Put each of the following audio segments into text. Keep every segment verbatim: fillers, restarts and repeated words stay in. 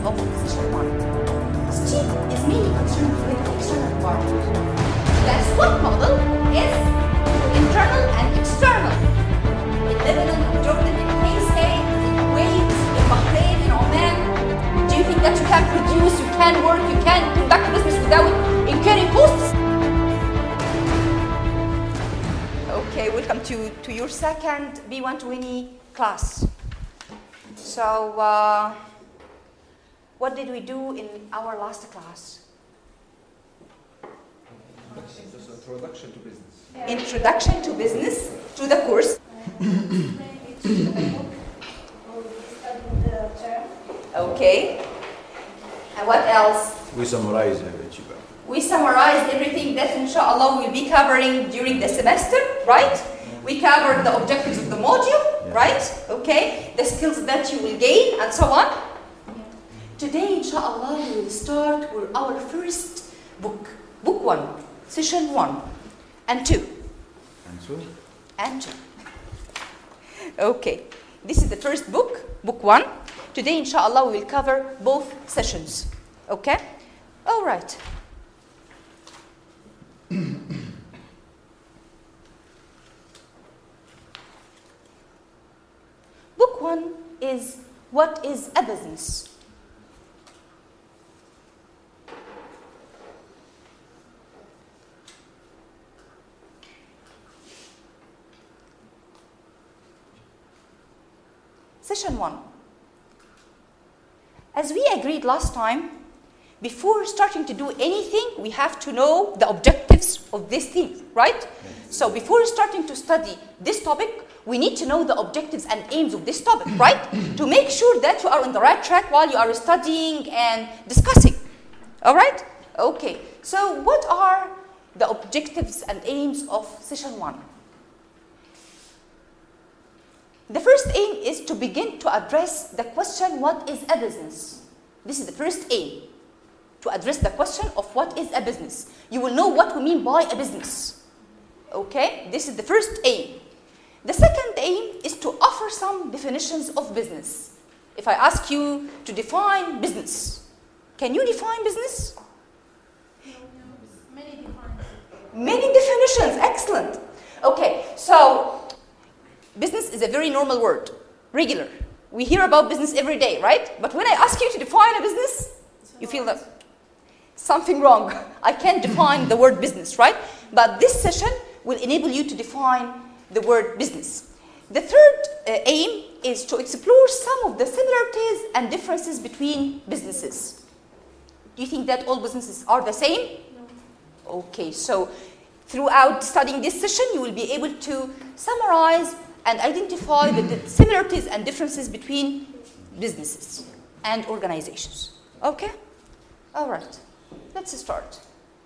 of session one. STEAM is mainly concerned with the external environment. The SWOT model is internal and external. In Lebanon, in Jordan, in K S A, in Kuwait, in Bahrain, in Oman. Do you think that you can produce, you can work, you can conduct business without incurring costs? Okay, welcome to, to your second B one twenty class. So, uh, what did we do in our last class? Introduction to business. Yeah. Introduction to business, to the course. Okay. And what else? We summarize everything. We summarize everything that inshallah we'll be covering during the semester, right? We covered the objectives of the module, yeah. Right? Okay. The skills that you will gain and so on. Yeah. Today, inshallah, we will start with our first book. Book one, session one, and two. And two? And two. Okay. This is the first book, book one. Today, inshallah, we will cover both sessions. Okay? All right. Book one is what is a business? Session one. As we agreed last time, before starting to do anything, we have to know the objectives of this thing, right? Yes. So before starting to study this topic, we need to know the objectives and aims of this topic, right? To make sure that you are on the right track while you are studying and discussing. All right? Okay. So what are the objectives and aims of session one? The first aim is to begin to address the question, what is a business? This is the first aim. To address the question of what is a business. You will know what we mean by a business. Okay? This is the first aim. The second aim is to offer some definitions of business. If I ask you to define business, can you define business? No, no. Many definitions. Many definitions. Excellent. Okay, so business is a very normal word, regular. We hear about business every day, right? But when I ask you to define a business, you feel that something wrong. I can't define the word business, right? But this session will enable you to define the word business. The third uh, aim is to explore some of the similarities and differences between businesses. Do you think that all businesses are the same? No. Okay, so throughout studying this session, you will be able to summarize and identify the, the similarities and differences between businesses and organizations. Okay? All right. Let's start.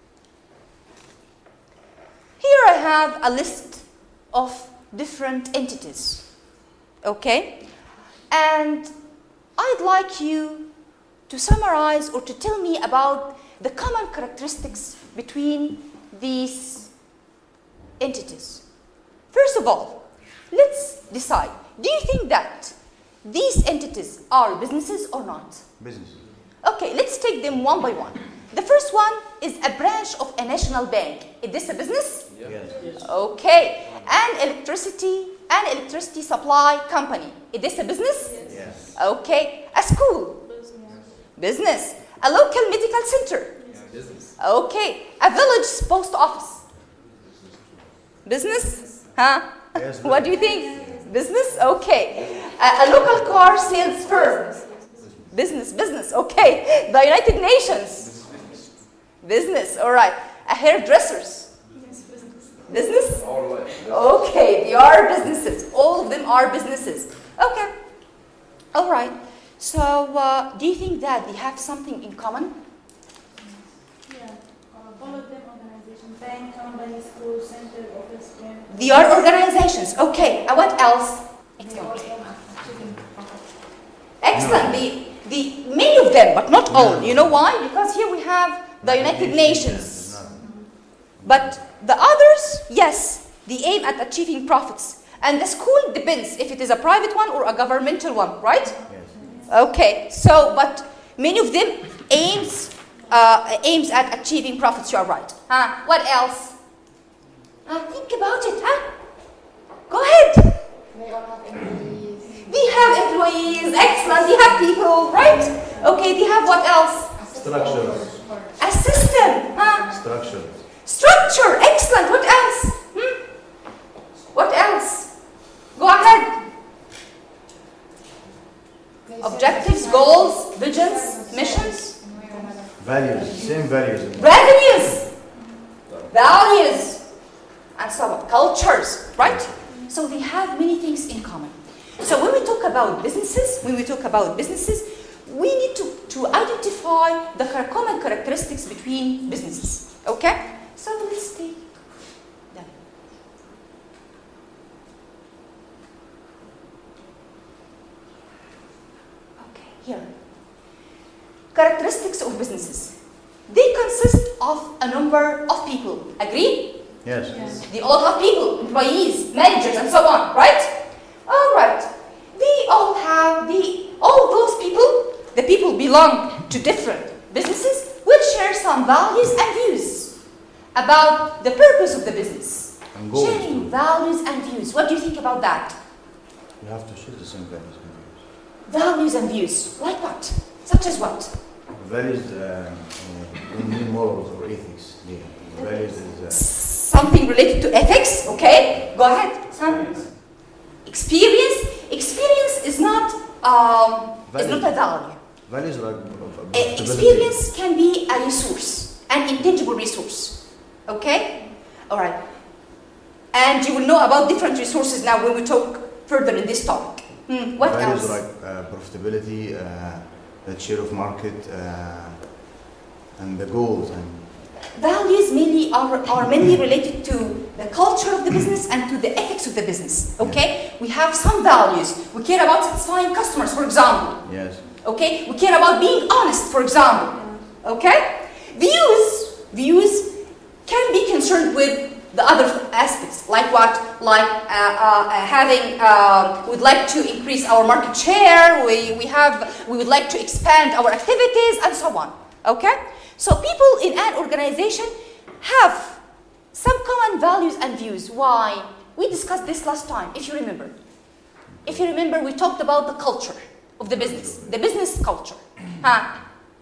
Here I have a list of different entities, okay? And I'd like you to summarize or to tell me about the common characteristics between these entities. First of all, let's decide. Do you think that these entities are businesses or not? Businesses. Okay, let's take them one by one. The first one is a branch of a national bank. Is this a business? Yes. Yes. Okay. An electricity, an electricity supply company. Is this a business? Yes. Yes. Okay. A school. Business. Business. A local medical center. Yes. Business. Okay. A village post office. Business? Huh? Yes, What do you think? Business? Okay. A, a local car sales firm. Business, business. Okay. The United Nations. Business. All right. A hairdressers. Yes, business. Business? All right. Okay, they are businesses. All of them are businesses. Okay. All right. So, uh, do you think that they have something in common? Yeah. Uh, all of them organizations. Bank, company, school, center, office, gym. They are organizations. Okay. And what else? They all have achieving profits. Excellent. The, the, many of them, but not all. You know why? Because here we have the United Nations. But the others, yes, they aim at achieving profits. And the school depends if it is a private one or a governmental one, right? Yes. Okay, so, but Many of them aims uh, aims at achieving profits. You are right. Huh? What else? Uh, think about it. Huh? Go ahead. They all have employees. They have employees. Excellent. They have people, right? Okay. They have what else? Structure. A system. Huh? Structure. Structure. Excellent. What else? Hmm? What else? Go ahead. They Objectives, serve goals, society. visions, missions, Values. Same values. revenues, values, and so on. Cultures, right? So they have many things in common. So when we talk about businesses, when we talk about businesses, we need to, to identify the char- common characteristics between businesses. Okay? So let's take them. Okay, here. Characteristics of businesses. They consist of a number of people. Agree? Yes. Yes. They all have people, employees, managers, and so on, right? All right. They all have the all those people. The people belong to different businesses, which share some values and views about the purpose of the business. And goals. Sharing values and views. What do you think about that? You have to share the same values and views. Values and views. Like what? Such as what? Values uh, uh, don't mean morals or ethics. Yeah. Values is uh, Something related to ethics. Okay. Go ahead. Some experience. Experience is not um, is not a value. values like Uh, experience can be a resource, an intangible resource. Okay? Alright. And you will know about different resources now when we talk further in this topic. Hmm, what values else? like uh, profitability, uh, the share of market, uh, and the goals. And Values mainly are, are mainly related to the culture of the business and to the ethics of the business. Okay? We have some values. We care about satisfying customers, for example. yes, Okay? We care about being honest, for example. Okay? Views, views can be concerned with the other aspects, like what? Like uh, uh, having, uh, we'd like to increase our market share, we, we have, we would like to expand our activities, and so on. Okay? So people in an organization have some common values and views. Why? We discussed this last time, if you remember. If you remember, we talked about the culture of the business, the business culture. Huh?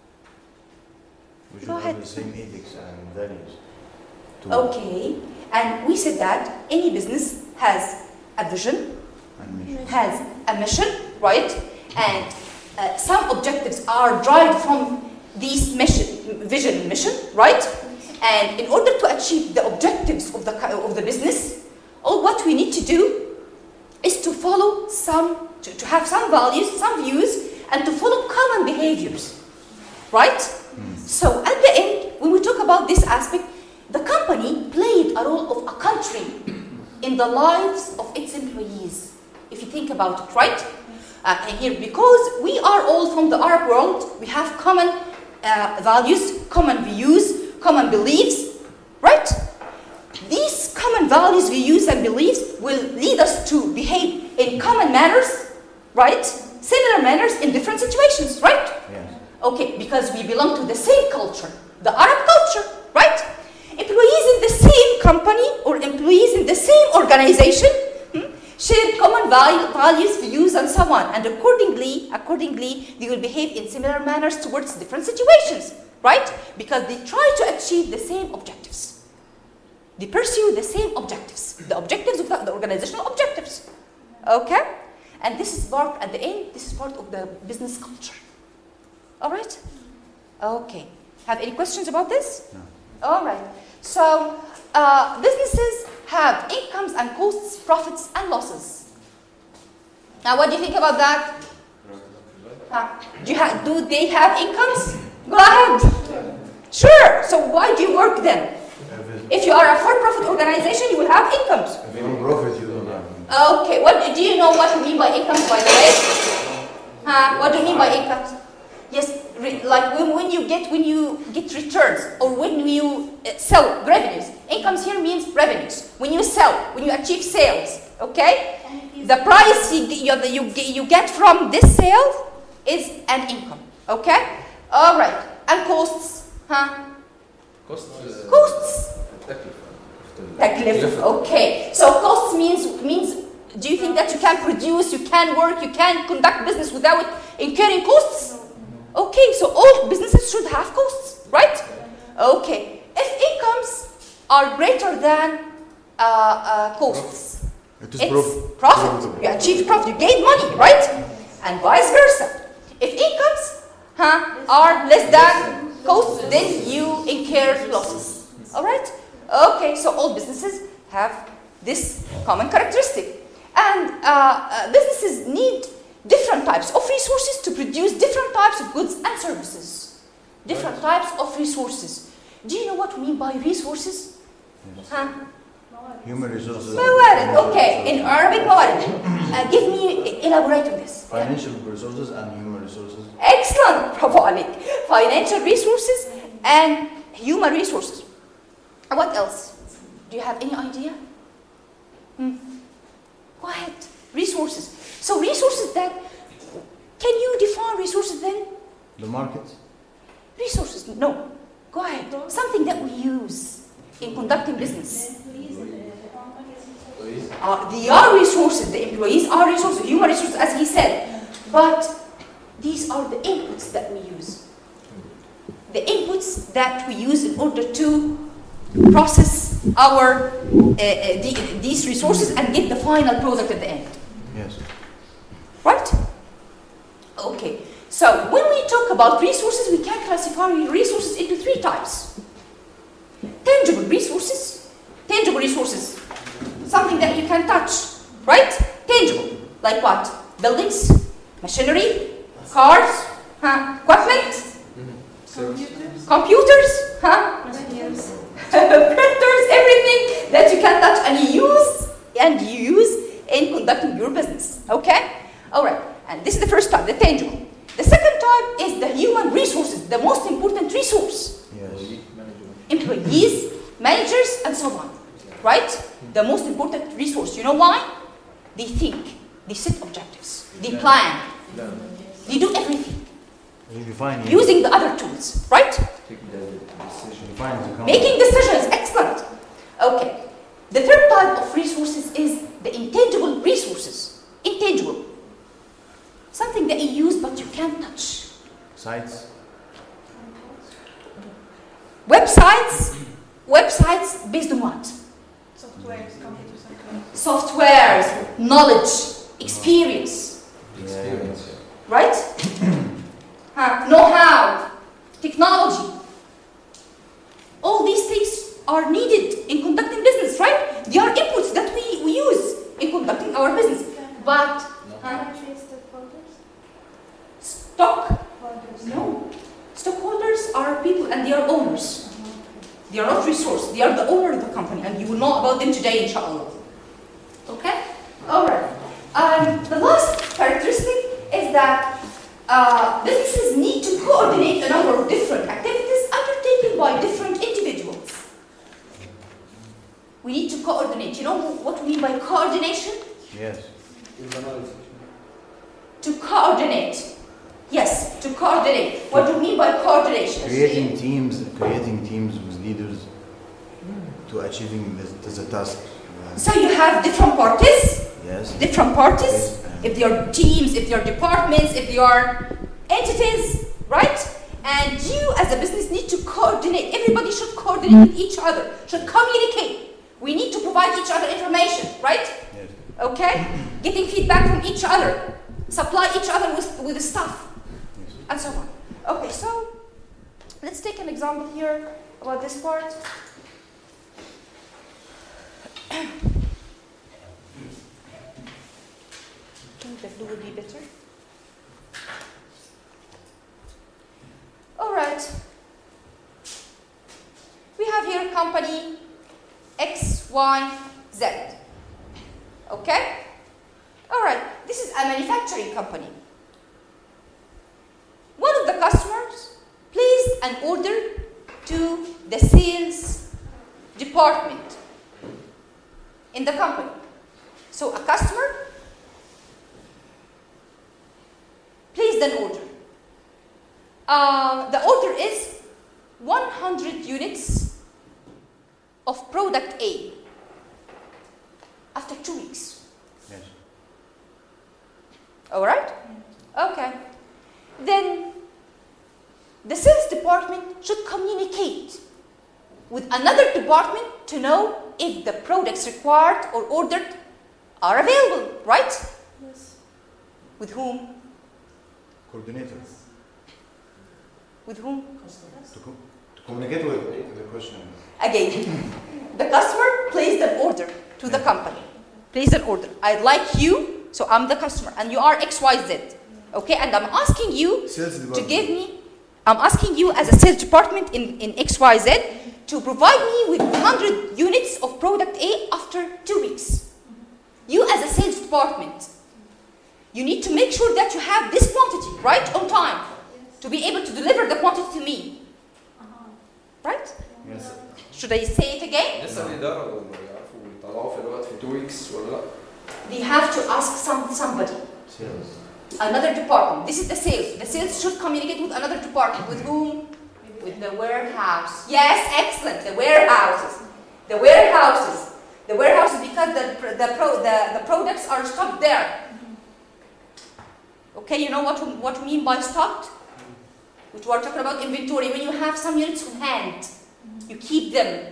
we should Go have ahead. the same ethics and values. to- Okay, and we said that any business has a vision, and mission. has a mission, right? And uh, some objectives are derived from these mission, vision and mission, right? And in order to achieve the objectives of the, co- of the business, all what we need to do is to follow some, to, to have some values, some views, and to follow common behaviors, right? So at the end, when we talk about this aspect, the company played a role of a country in the lives of its employees. If you think about it, right? Uh, and here, because we are all from the Arab world, we have common uh, values, common views, common beliefs, right? These common values, views, and beliefs will lead us to behave in common manners, right? Similar manners in different situations, right? Yes. Okay, because we belong to the same culture, the Arab culture, right? Employees in the same company or employees in the same organization hmm, share common val- values, views, and so on. And accordingly, accordingly, they will behave in similar manners towards different situations, right? Because they try to achieve the same objectives. They pursue the same objectives, the objectives of the, the organizational objectives. Okay? And this is part, at the end, this is part of the business culture. All right? Okay. Have any questions about this? No. All right. So, uh, businesses have incomes and costs, profits and losses. Now, what do you think about that? Huh? Do, you ha- do they have incomes? Go ahead. Sure. So, why do you work then? If you are a for-profit organization, you will have incomes. If you don't profit, you don't have. Okay. What do you know? What you mean by incomes, by the way? Huh? What do you mean by incomes? Yes, re- like when, when you get when you get returns or when you uh, sell revenues. Incomes here means revenues. When you sell, when you achieve sales, okay? The price you, you, you, you get from this sale is an income. Okay? All right. And costs? Huh? Cost. uh, Costs. تكلفة. تكلفة. Okay. So costs means means. Do you think that you can produce, you can work, you can conduct business without incurring costs? Okay. So all businesses should have costs, right? Okay. If incomes are greater than uh, uh, costs, It is it's prof- profit. profitable. You achieve profit. You gain money, right? And vice versa. If incomes huh, are less than costs, then you incur losses. All right? Okay, so all businesses have this common characteristic. And uh, uh, businesses need different types of resources to produce different types of goods and services. Different types of resources. Do you know what we mean by resources? Yes. Huh? Human resources. موارد. Okay, in Arabic موارد. Uh, give me, elaborate on this. Financial resources and human resources. Excellent, bravo عليك. Financial resources and human resources. What else? Do you have any idea? Hmm. Go ahead. Resources. So resources that, can you define resources then? The market. Resources, no. Go ahead. Something that we use in conducting business. Uh, they are resources, the employees are resources, human resources as he said. But these are the inputs that we use. The inputs that we use in order to process our, uh, uh, the, these resources and get the final product at the end. Yes. Right? Okay. So when we talk about resources, we can classify resources into three types. Tangible resources. Tangible resources. Something that you can touch, right? Tangible. Like what? Buildings, machinery, cars, huh? Equipment, Computers. computers, huh? Printers, everything that you can touch and you use and you use in conducting your business. Okay? All right. And this is the first type, the tangible. The second type is the human resources, the most important resource. Yes. Employees, managers, and so on. Right? The most important resource. You know why? They think, they set objectives, they plan, they do everything You define it. using the other tools, right? Take the decision. Define the company. Making decisions, excellent. Okay. The third type of resources is the intangible resources. Intangible. Something that you use but you can't touch. Sites. Websites. Websites based on what? Softwares, computer software. Softwares, knowledge, experience, Experience. right? huh? Know-how, technology. All these things are needed in conducting business, right? They are inputs that we, we use in conducting our business. But huh? stockholders, no. Stockholders are people and they are owners. They are not resource. They are the owner of the company, and you will know about them today, inshallah. Okay? All right. Um, the last characteristic is that uh, businesses need to coordinate a number of different activities undertaken by different individuals. We need to coordinate. You know what we mean by coordination? Yes. To coordinate. Yes, to coordinate. What do you mean by coordination? Creating teams, creating teams with leaders to achieving this, this a task. Uh, So you have different parties. yes. Different parties. Yes. If they are teams, if they are departments, if they are entities, right? And you as a business need to coordinate. Everybody should coordinate with each other, should communicate. We need to provide each other information, right? Yes. Okay? Getting feedback from each other. Supply each other with, with the stuff. Yes. And so on. Okay, so let's take an example here about this part. I think the blue would be better. All right. We have here company X, Y, Z. Okay? All right. This is a manufacturing company. One of the customers placed an order to the sales department in the company. So a customer placed an order. Uh, the order is one hundred units of product A after two weeks. Yes. All right? Okay. Then the sales department should communicate with another department to know if the products required or ordered are available, right? Yes. With whom? Coordinator. With whom? To, co to communicate with the question. Again, the customer placed an order to the company. Placed an order. I'd like you, so I'm the customer, and you are X Y Z. Okay, and I'm asking you Sales to department. give me, I'm asking you as a sales department in, in X Y Z to provide me with one hundred units of product A after two weeks. You as a sales department, you need to make sure that you have this quantity, right, on time, to be able to deliver the quantity to me, Uh-huh. right? Yes. Should I say it again? لسه الإدارة هم يعرفوا يطلعوا في الوقت في two weeks ولا لا؟ They have to ask some, somebody, Sales. another department. This is the sales. The sales should communicate with another department. With whom? With the warehouse. Yes, excellent. The warehouses. The warehouses. The warehouses because the, the, pro, the, the products are stocked there. Okay, you know what, what we mean by stocked? Which we are talking about inventory. When you have some units on hand, you keep them.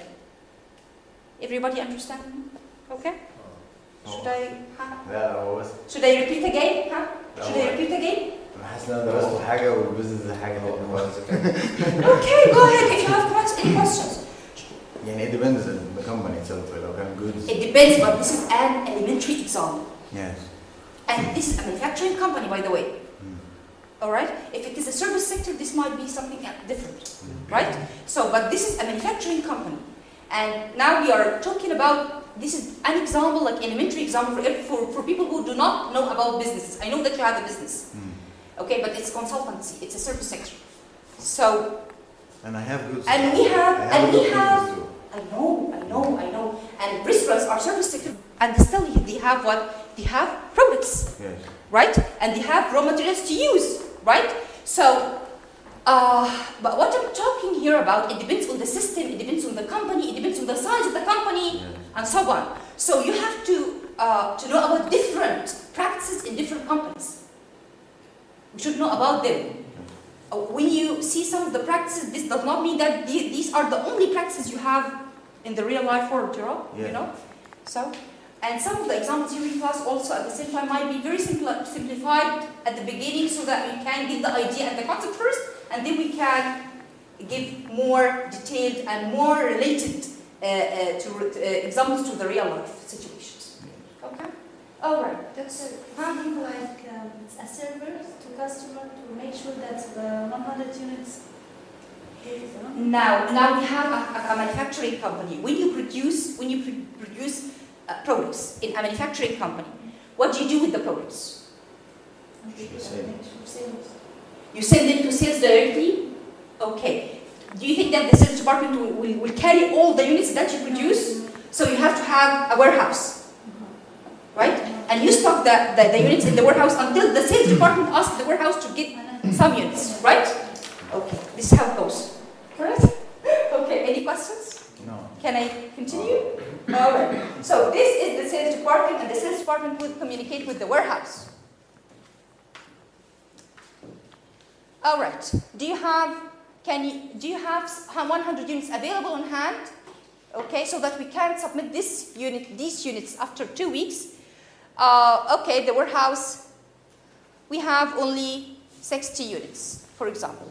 Everybody understand? Okay? Should I, huh? لا لا هو بس Should I repeat again? Huh? لا Should I هو repeat again? انا حاسس ان انا درست حاجه والبيزنس ده حاجه هو تانية هو خالص. إذا كان Okay, go ahead if you have questions- any questions. يعني it depends on the company itself لو كان goods. It depends, but this is an elementary example. Yes. And this is a manufacturing company, by the way. Mm. All right? If it is a service sector, this might be something different, right? So, but this is a manufacturing company. And now we are talking about, this is an example, like an elementary example for, for, for people who do not know about businesses. I know that you have a business, Mm. okay, but it's consultancy, it's a service sector. So, And I have goods. and we have, I and a we good have, business too. I know, I know, I know. And restaurants are service sector, and still they have what? They have products, Yes. right? And they have raw materials to use, right? So, uh, but what I'm talking here about, it depends on the system, it depends on the company, it depends on the size of the company, Yes. and so on. So you have to uh, to know about different practices in different companies. We should know about them. Uh, when you see some of the practices, this does not mean that the- these are the only practices you have in the real life world, you know? Yeah. You know? So, and some of the examples here in class also at the same time might be very simpli- simplified at the beginning so that we can give the idea and the concept first, and then we can give more detailed and more related uh, uh, to uh, examples to the real life situations. Okay? All right. That's a Huh? something like um, it's a server to customer to make sure that the one hundred units. Now, now we have a, a, a manufacturing company. When you produce, when you pr- produce uh, products in a manufacturing company, what do you do with the products? Sales. You send them to sales directly? Okay. Do you think that the sales department will, will, will carry all the units that you produce? So you have to have a warehouse, right? And you stock the, the, the units in the warehouse until the sales department asks the warehouse to get some units, right? Okay, this is how it goes. Correct? Okay, any questions? No. Can I continue? All right. So this is the sales department, and the sales department will communicate with the warehouse. All right. Do you have? Can you? Do you have one hundred units available on hand? Okay, so that we can submit this unit, these units after two weeks. Uh, okay, the warehouse. We have only sixty units, for example.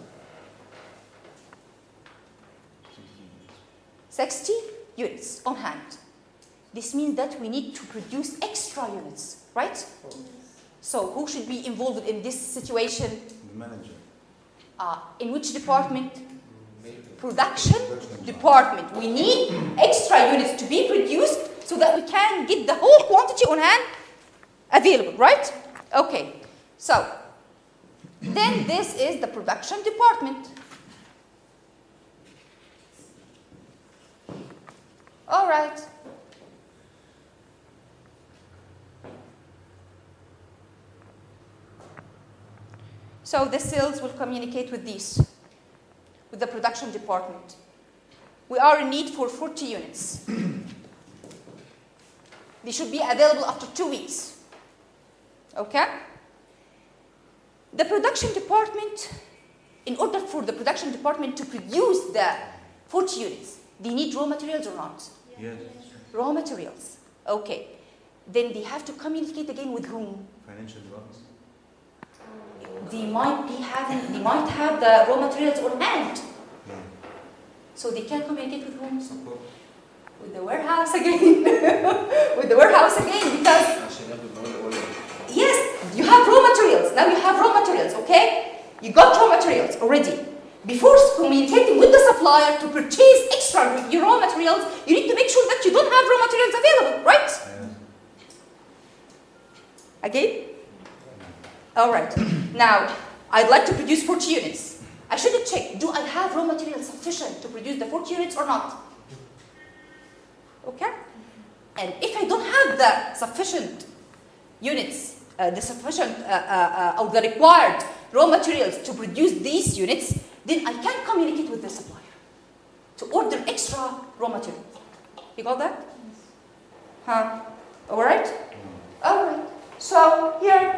sixty units on hand. This means that we need to produce extra units, right? So who should be involved in this situation? The manager. Uh, in which department? Production department. We need extra units to be produced so that we can get the whole quantity on hand available, right? Okay, so then this is the production department. All right. So So the sales will communicate with these, with the production department. We are in need for forty units. They should be available after two weeks. Okay? The production department, in order for the production department to produce the forty units, they need raw materials or not? Yes. Raw materials. Okay. Then they have to communicate again with whom? Financial advance. They might be having, they might have the raw materials on hand. Yeah. So they can communicate with whom? Support. With the warehouse again. With the warehouse again, because عشان ياخد مواد أولى. yes, you have raw materials. Now you have raw materials, okay? You got raw materials already. Before communicating with the supplier to purchase extra raw materials, you need to make sure that you don't have raw materials available, right? Yes. Again? All right. Now, I'd like to produce forty units. I should check, do I have raw materials sufficient to produce the forty units or not? Okay? And if I don't have the sufficient units, uh, the sufficient uh, uh, uh, or the required raw materials to produce these units, then I can communicate with the supplier to order extra raw materials. You got that? Huh? All right? All right. So here,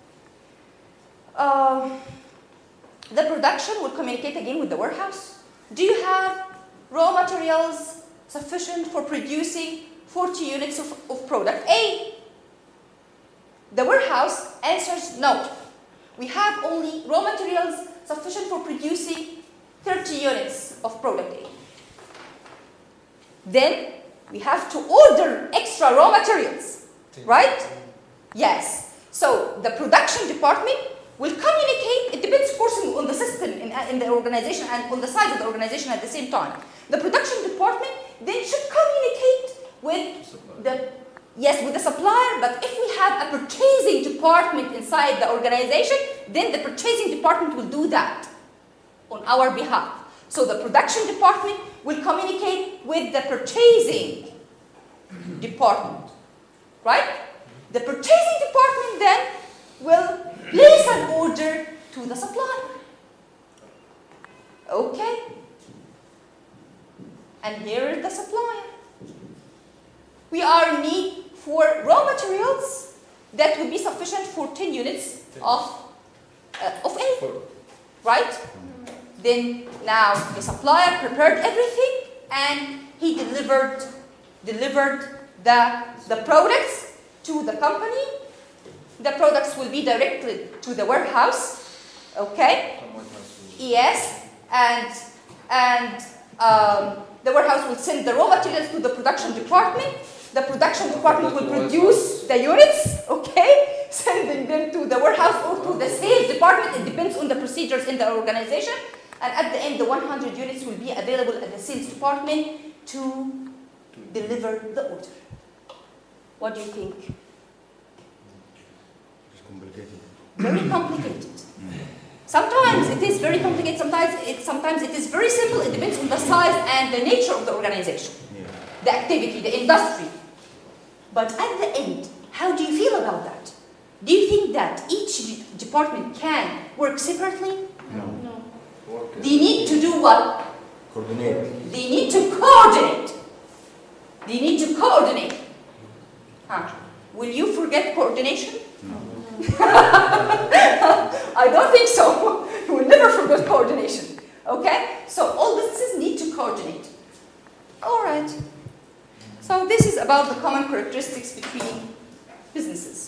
uh, the production will communicate again with the warehouse. Do you have raw materials sufficient for producing forty units of, of product A? The warehouse answers no. We have only raw materials sufficient for producing thirty units of product A. Then we have to order extra raw materials, right? Yes. So the production department will communicate, it depends of course on the system in, in the organization and on the size of the organization at the same time. The production department then should communicate with the, yes, with the supplier, but if we have a purchasing department inside the organization, then the purchasing department will do that on our behalf. So the production department will communicate with the purchasing department, right? The purchasing department then will place an order to the supplier. Okay? And here is the supplier. We are in need for raw materials that would be sufficient for ten units of, uh, of A, right? Then now the supplier prepared everything and he delivered, delivered the, the products to the company. The products will be directed to the warehouse, okay? Yes, and, and um, the warehouse will send the raw materials to the production department. The production department will produce the units, okay? Sending them to the warehouse or to the sales department. It depends on the procedures in the organization. And at the end, the one hundred units will be available at the sales department to deliver the order. What do you think? It's complicated. Very complicated. Sometimes it is very complicated, sometimes it, sometimes it is very simple. It depends on the size and the nature of the organization, Yeah. the activity, the industry. But at the end, how do you feel about that? Do you think that each department can work separately? No. No. They need to do what? Coordinate. They need to coordinate. They need to coordinate. Huh. Will you forget coordination? No. I don't think so. You will never forget coordination. Okay? So all businesses need to coordinate. All right. So this is about the common characteristics between businesses.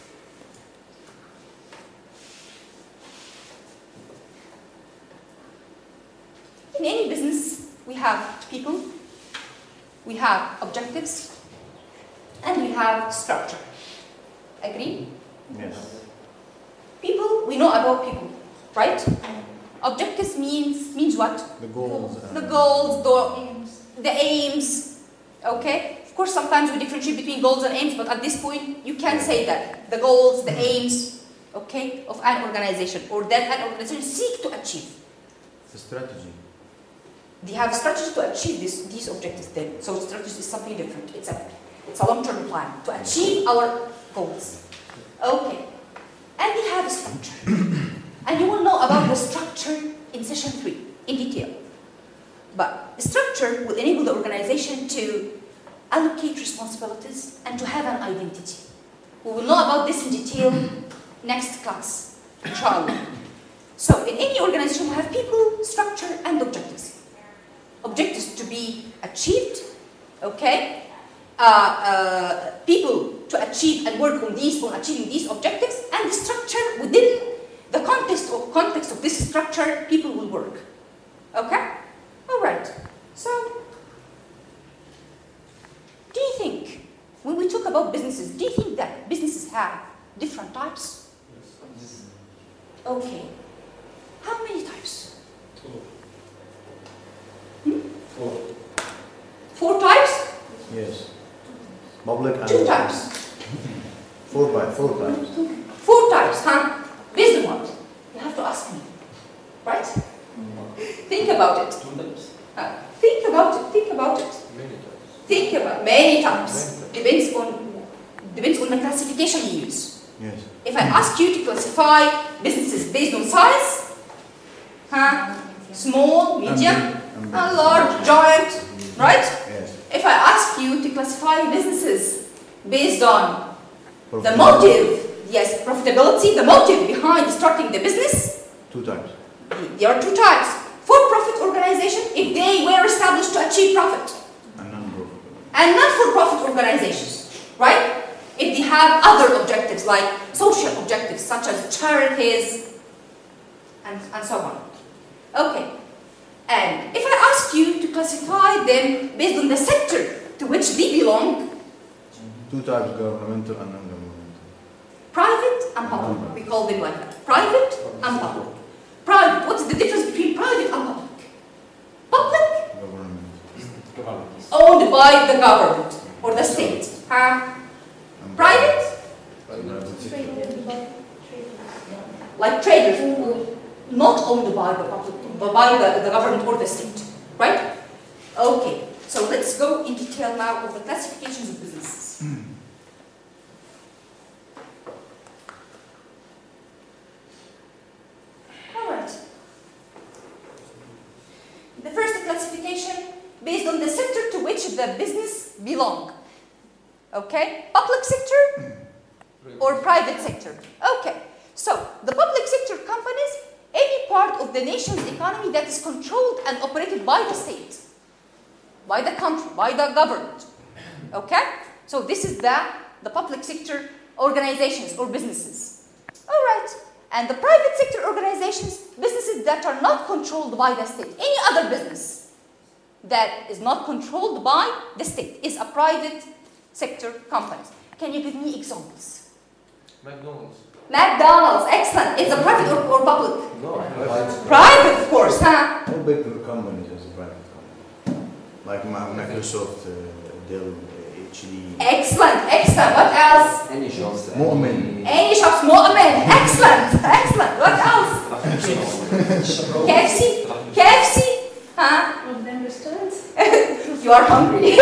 In any business, we have people, we have objectives, and we have structure. Agree? Yes. People, we know about people, right? Objectives means means what? The goals. uh, The goals, the, the aims, okay? Of course, sometimes we differentiate between goals and aims, but at this point, you can say that. The goals, the aims, okay, of an organization, or that an organization seek to achieve. The strategy. They have a strategy to achieve this, these objectives then. So strategy is something different. It's a, it's a long-term plan to achieve our goals. Okay. And they have a structure. And you will know about the structure in session three in detail. But the structure will enable the organization to allocate responsibilities and to have an identity. We will know about this in detail next class, inshallah. So in any organization, we have people, structure, and objectives. Objectives to be achieved, okay? Uh, uh, people to achieve and work on these, on achieving these objectives, and the structure within the context of, context of this structure, people will work. Okay? All right. So, do you think, when we talk about businesses, do you think that businesses have different types? Yes. Okay. How many types? Four. Hmm? Four. Four types? Yes. Public and Two types. Four by four times. Four types, huh? Based on what? You have to ask me. Right? Think about it. Two times. Uh, think about it. Think about it. Many times. Think about many types. Many types. Depends on depends on the classification you use. Yes. If I ask you to classify businesses based on size, huh? Small, medium, And big- and uh, big. large, giant, right? Yes. If I ask you to classify businesses based on the Profitability. motive, yes, profitability, the motive behind starting the business, Two times. there are two types. For-profit organization, if they were established to achieve profit, And non-profitable. and not-for-profit organizations, right? If they have other objectives like social objectives such as charities and, and so on. Okay. And if I ask you to classify them based on the sector to which they belong, Two types, governmental and non-governmental. private and public, we call them like that. Private and public. Private, what is the difference between private and public? Public, Government. owned by the government or the state. Huh? And Private, private sector. Traded by traders. like traders, not owned by the public, but by the, the government or the state, right? Okay, so let's go in detail now of the classifications of businesses. All right. The first classification based on the sector to which the business belong. Okay, public sector or private sector. Okay, so the public sector companies, any part of the nation's economy that is controlled and operated by the state, by the country, by the government. Okay, so this is the, the public sector organizations or businesses. All right, and the private sector organizations, businesses that are not controlled by the state. Any other business that is not controlled by the state is a private sector company. Can you give me examples? McDonald's. McDonald's, excellent. It's a private or, or public? No, private. Private, of course, huh? How big the companies as a private company? Like Ma- Microsoft, uh, Dell, H D. Excellent, excellent. What else? Any shops. Mu'min. Any shops, Mu'min. Excellent, excellent. What else? K F C? K F C? Huh? Of them restaurants. You are hungry.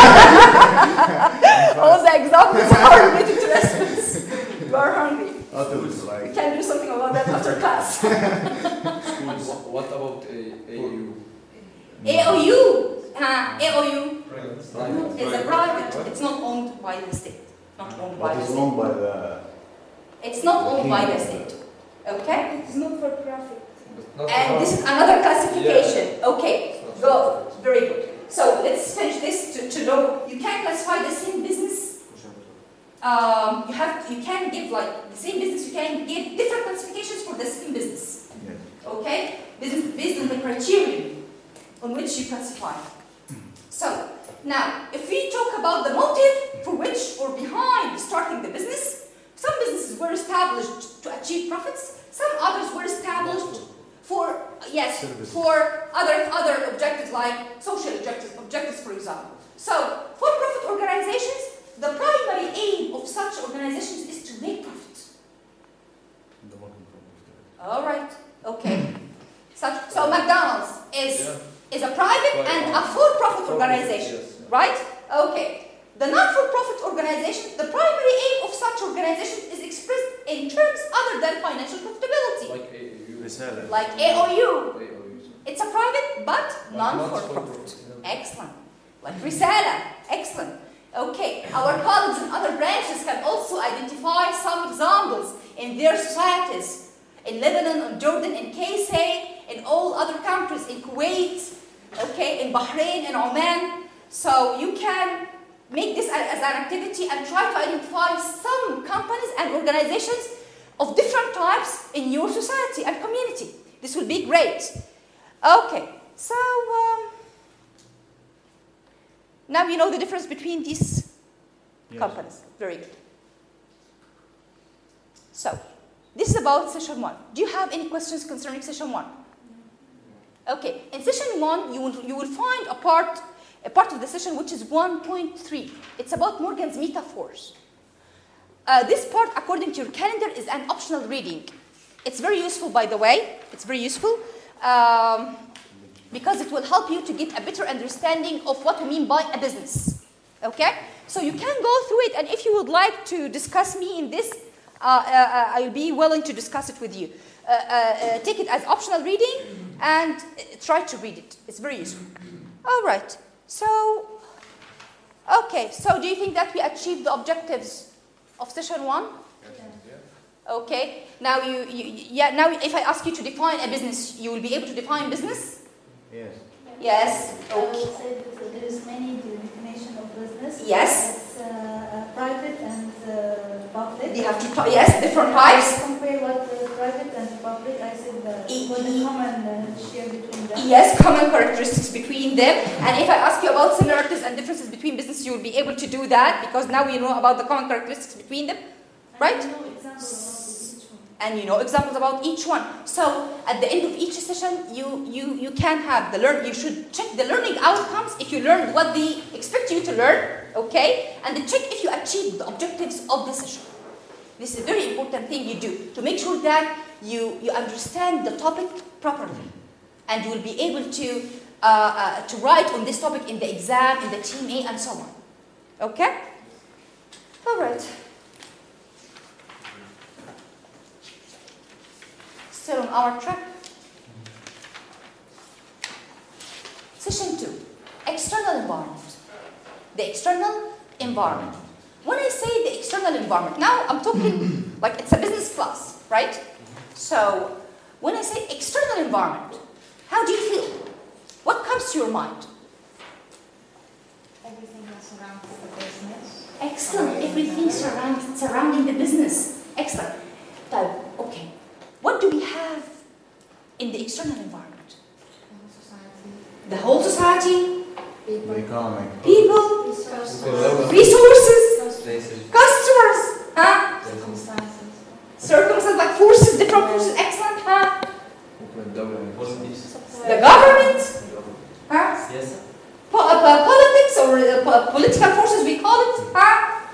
All the examples are related to restaurants. You are hungry. Others We like can do something about that after class. Schools. What about A U? A O U. Huh? A O U Private. is a private. It's not owned by the state. Not owned by what the is state. owned by the It's not owned by the state. Okay? It's not for profit. Not And this is another classification. Okay, go. Very good. So let's finish this to, to know you can classify the same business. Um, you have you can give like the same business. You can give different classifications for the same business. yes. Okay, business based on the criterion on which you classify. So now, if we talk about the motive for which or behind starting the business, some businesses were established to achieve profits. Some others were established for yes Services. for other other objectives like social objectives objectives for example. So for-profit organizations, the primary aim of such organizations is to make profit. The working profit. All right. Okay. Such, so McDonald's is Yeah. is a private Right. and a for-profit organization, Yes. right? Okay. The non-for-profit organization, the primary aim of such organizations is expressed in terms other than financial profitability. Like A A U. رسالة. Like A O U. A O U. It's a private but Like non-for-profit. yeah. Excellent. Like Risala. Excellent. Okay, our colleagues in other branches can also identify some examples in their societies. In Lebanon, in Jordan, in K S A, in all other countries, in Kuwait, okay, in Bahrain, in Oman. So you can make this as an activity and try to identify some companies and organizations of different types in your society and community. This will be great. Okay, so um, now you know the difference between these Yes. companies. Very good. So, this is about session one. Do you have any questions concerning session one? Okay, in session one, you will, you will find a part, a part of the session which is one point three. It's about Morgan's metaphors. Uh, this part, according to your calendar, is an optional reading. It's very useful, by the way. It's very useful um, because it will help you to get a better understanding of what we mean by a business. Okay? So you can go through it, and if you would like to discuss me in this, uh, uh, I'll be willing to discuss it with you. Uh, uh, uh, take it as optional reading and uh, try to read it. It's very useful. All right. So, okay. So do you think that we achieved the objectives of session one? Okay. Now you, you, yeah. Now, if I ask you to define a business, you will be able to define business. Yes. Yes. I will Okay. say that there is many definition of business. Yes. It's uh, private and uh, public. You have to talk, yes, different types. Compare what uh, private and public. I said the, E- what the e- common uh, share between them. Yes, common characteristics between them. And if I ask you about similarities and differences between businesses, you will be able to do that because now you know about the common characteristics between them, right? And you know examples about each one. And you know examples about each one. So at the end of each session, you you you can have the learn. You should check the learning outcomes if you learned what they expect you to learn, okay? And then check if you achieved the objectives of the session. This is a very important thing you do to make sure that you you understand the topic properly, and you will be able to uh, uh, to write on this topic in the exam, in the team A, and so on. Okay? All right. Still on our track. Session two, external environment. The external environment. When I say the external environment, now I'm talking like it's a business class, right? So when I say external environment, how do you feel? What comes to your mind? Everything that surrounds the business. Excellent. Everything surrounding surrounding the business. Excellent. So, okay. What do we have in the external environment? The whole society. The whole society, People. The economic. people, Resources. resources, Places. customers, huh? Circumstances. Circumstances like forces, different forces. Excellent, huh? Policies. The government, huh? Yes. Po- uh, po- politics or uh, po- political forces, we call it, huh?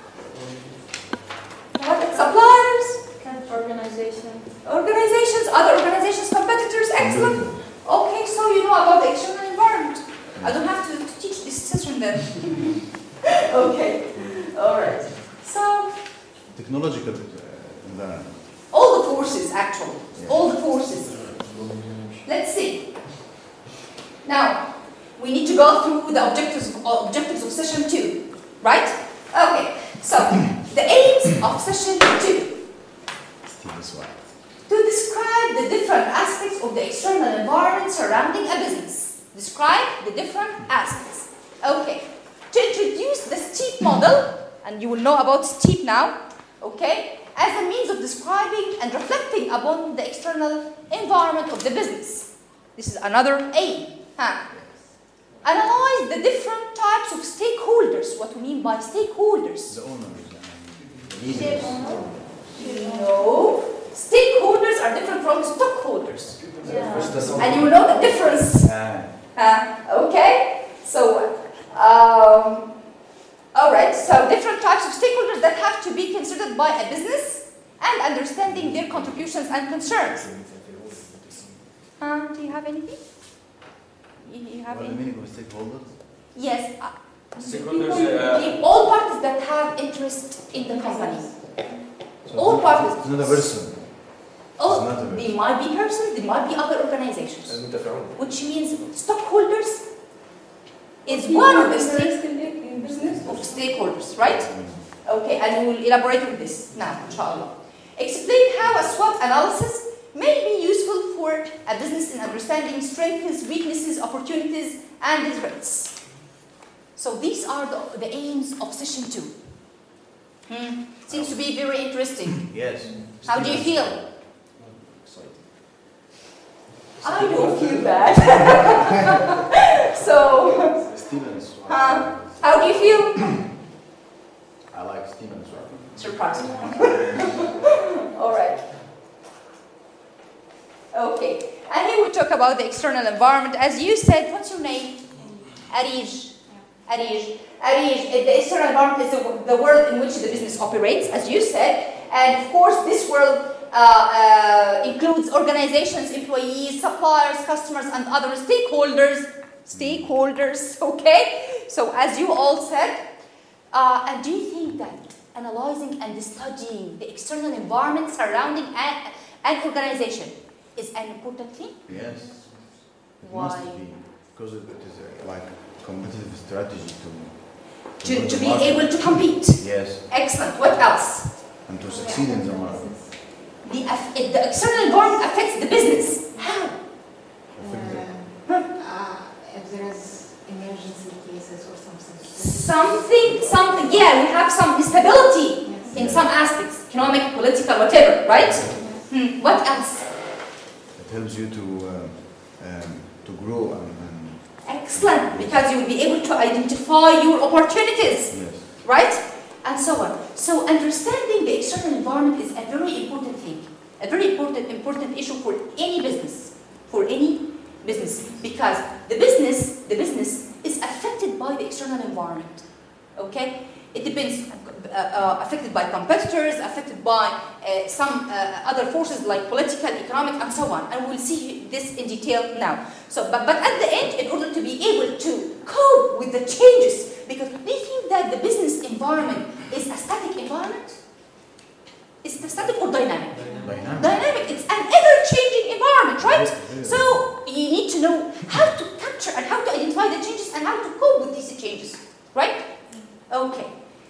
What? Suppliers, Organization. organizations, other organizations, competitors. Excellent. Okay, so you know about the external environment. I don't have to, to teach this session then. Okay, all right. So, Technological uh, environment. all the forces actually, Yeah. all the forces. Let's see. Now, we need to go through the objectives, objectives of session two, right? Okay, so the aims of session two. Still this one. To describe the different aspects of the external environment surrounding a business. Describe the different aspects. Okay. To introduce the STEEP model, and you will know about STEEP now, okay, as a means of describing and reflecting upon the external environment of the business. This is another aim. Huh? Analyze the different types of stakeholders. What we mean by stakeholders? The owners. uh, The leaders. No. Stakeholders are different from stockholders. Yeah. And you will know the difference. Ah, Uh, okay? So, um, all right. So, different types of stakeholders that have to be considered by a business and understanding their contributions and concerns. Uh, do you have anything? You, you have what the any? meaning of stakeholders? Yes. Uh, Stakeholders, people- uh, the- all parties that have interest in the company. So All it's not- parties. It's not a person. Oh, It's not a they person. might be persons, they might be other organizations, المتفاعلون. which means stockholders is People one of the stake interested in in business. of stakeholders, right? Okay, and we will elaborate on this now, inshallah. Explain how a SWOT analysis may be useful for a business in understanding strengths, weaknesses, opportunities, and threats. So these are the, the aims of session two. Hmm. Seems to be very interesting. Yes. How do you feel? Exciting. I don't feel bad. So, Stevens. huh? How do you feel? I like Stevens. Surprised. All right. Okay. And here we talk about the external environment. As you said, what's your name? Arij. Arij. Arij. The external environment is the, the world in which the business operates, as you said. And of course, this world uh, uh, includes organizations, employees, suppliers, customers, and other stakeholders. Stakeholders, okay? So, as you all said, uh, and do you think that analyzing and studying the external environment surrounding an, an organization is an important thing? Yes. It Why? must be. Because it it is a, like a competitive strategy to, To, go to the be market. able to compete. Yes. Excellent. What else? And to succeed in the market. The, aff- it- the external environment affects the business. How? Uh, uh, if there is emergency cases or something. Something, something. Yeah, we have some instability Yes. in some aspects, economic, political, whatever, right? Hmm. What else? It helps you to um, um, to grow and, and Excellent, because you will be able to identify your opportunities. yes. Right? And so on. So understanding the external environment is a very important thing, a very important important issue for any business, for any business, because the business, the business is affected by the external environment. Okay? It depends, uh, uh, affected by competitors, affected by uh, some uh, other forces like political, economic, and so on. And we'll see this in detail now. So, but, but at the end, in order to be able to cope with the changes, because we think that the business environment is a static environment. Is it static or dynamic? Dynamic. Dynamic. It's an ever-changing environment, right? Yes, yes. So you need to know how to capture and how to identify the changes and how to cope with these changes, right? Okay.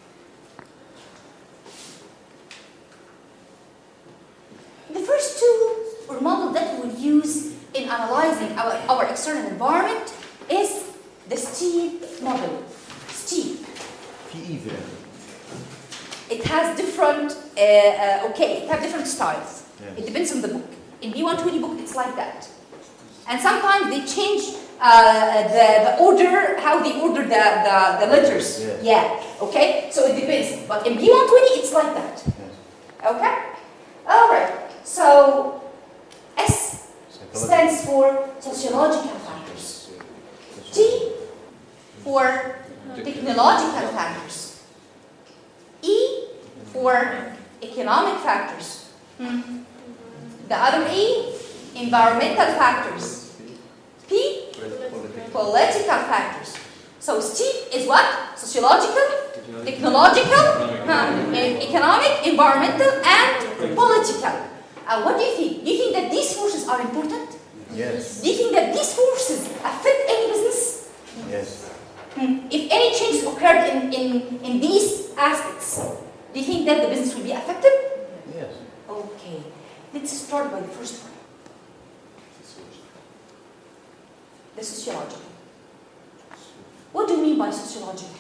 The first tool or model that we will use in analyzing our, our external environment is the STEEP model. STEEP. P E V. It has different, uh, uh, okay, it has different styles. Yes. It depends on the book. In B one twenty book, it's like that. And sometimes they change uh, the, the order, how they order the, the, the letters. Yes. Yeah, okay? So it depends. But in B one twenty, it's like that. Yes. Okay? All right. So S Psychology. stands for sociological factors. T for technological factors. E for economic factors. Hmm. The other E, environmental factors. P, political factors. So STEEP is what? Sociological, technological, huh, e- economic, environmental, and political. Uh, what do you think? Do you think that these forces are important? Yes. Do you think that these forces affect any business? Yes. Hmm. If any changes occurred in, in, in these aspects, do you think that the business will be affected? Yes. Okay, let's start by the first one, the sociological. What do you mean by sociological?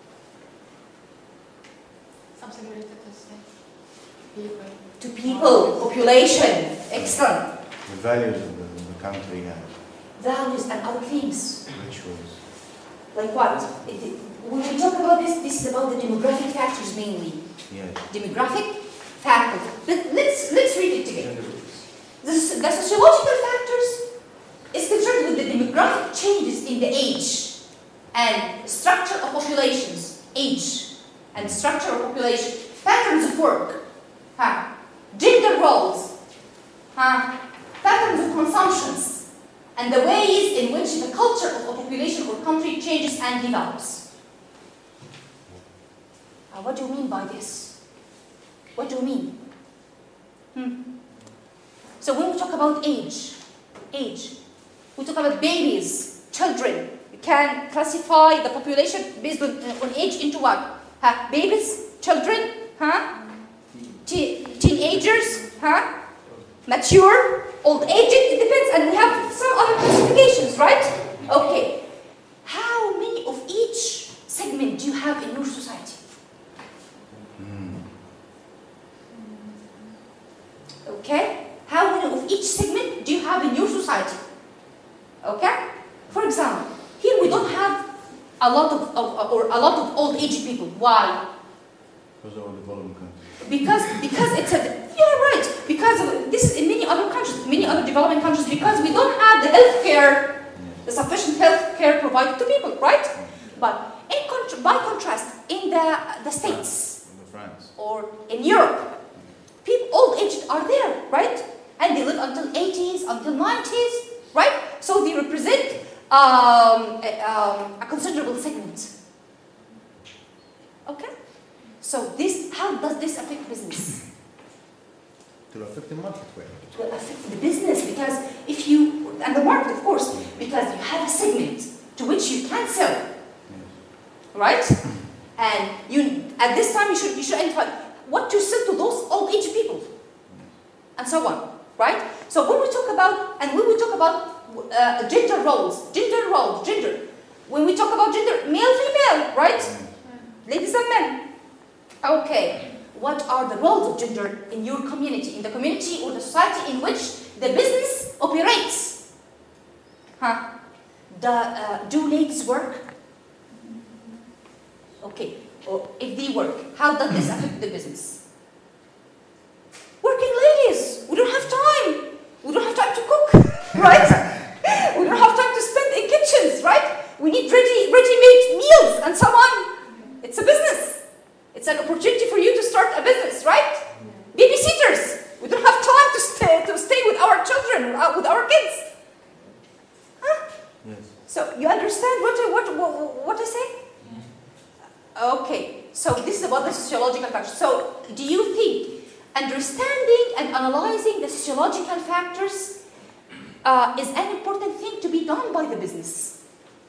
Something related to sex. People. To people, population, excellent. The values of the, of the country and Values and other things. rituals. Like what? It- it- when we talk about this, this is about the demographic factors mainly. Yes. Demographic factors. Let, let's, let's read it together. The, the sociological factors is concerned with the demographic changes in the age and structure of populations, age and structure of population, patterns of work, huh? Gender roles, huh? Patterns of consumptions, and the ways in which the culture of a population or country changes and develops. Uh, what do you mean by this? What do you mean? Hmm. So when we talk about age, age, we talk about babies, children. You can classify the population based on, uh, on age into what? Huh? Babies, children, huh? Te teenagers, huh? Mature, old age, it depends, and we have some other classifications, right? Okay. How many of each segment do you have in your society? Okay? How many of each segment do you have in your society? Okay? For example, here we don't have a lot of, of or a lot of old age people. Why? Because of our development countries. Because because it's a yeah right. Because of, this is in many other countries, many other developing countries. Because we don't have the health care, the sufficient health care provided to people, right? But in con by contrast, in the the states In France. or in Europe, people old aged are there, right? And they live until eighties, until nineties, right? So they represent um, a, um, a considerable segment. Okay? So this, how does this affect business? It will affect the market way. It will affect the business because if you, and the market of course, because you have a segment to which you can sell, Yes. right? And you, at this time you should, you should identify what to sell to those old age people, and so on, right? So when we talk about, and when we talk about uh, gender roles, gender roles, gender, when we talk about gender, male, female, right? Ladies and men. Okay, what are the roles of gender in your community, in the community or the society in which the business operates? Huh? The, uh, do ladies work? Okay, or if they work, how does this affect the business? Working ladies, we don't have time. We don't have time to cook, right? We don't have time to spend in kitchens, right? We need ready, ready-made meals and so on. It's a business. It's an opportunity for you to start a business, right? Babysitters, we don't have time to stay, to stay with our children, uh, with our kids. Huh? Yes. So you understand what I, what, what, what I say? Okay, so this is about the sociological factors. So do you think understanding and analyzing the sociological factors uh, is an important thing to be done by the business?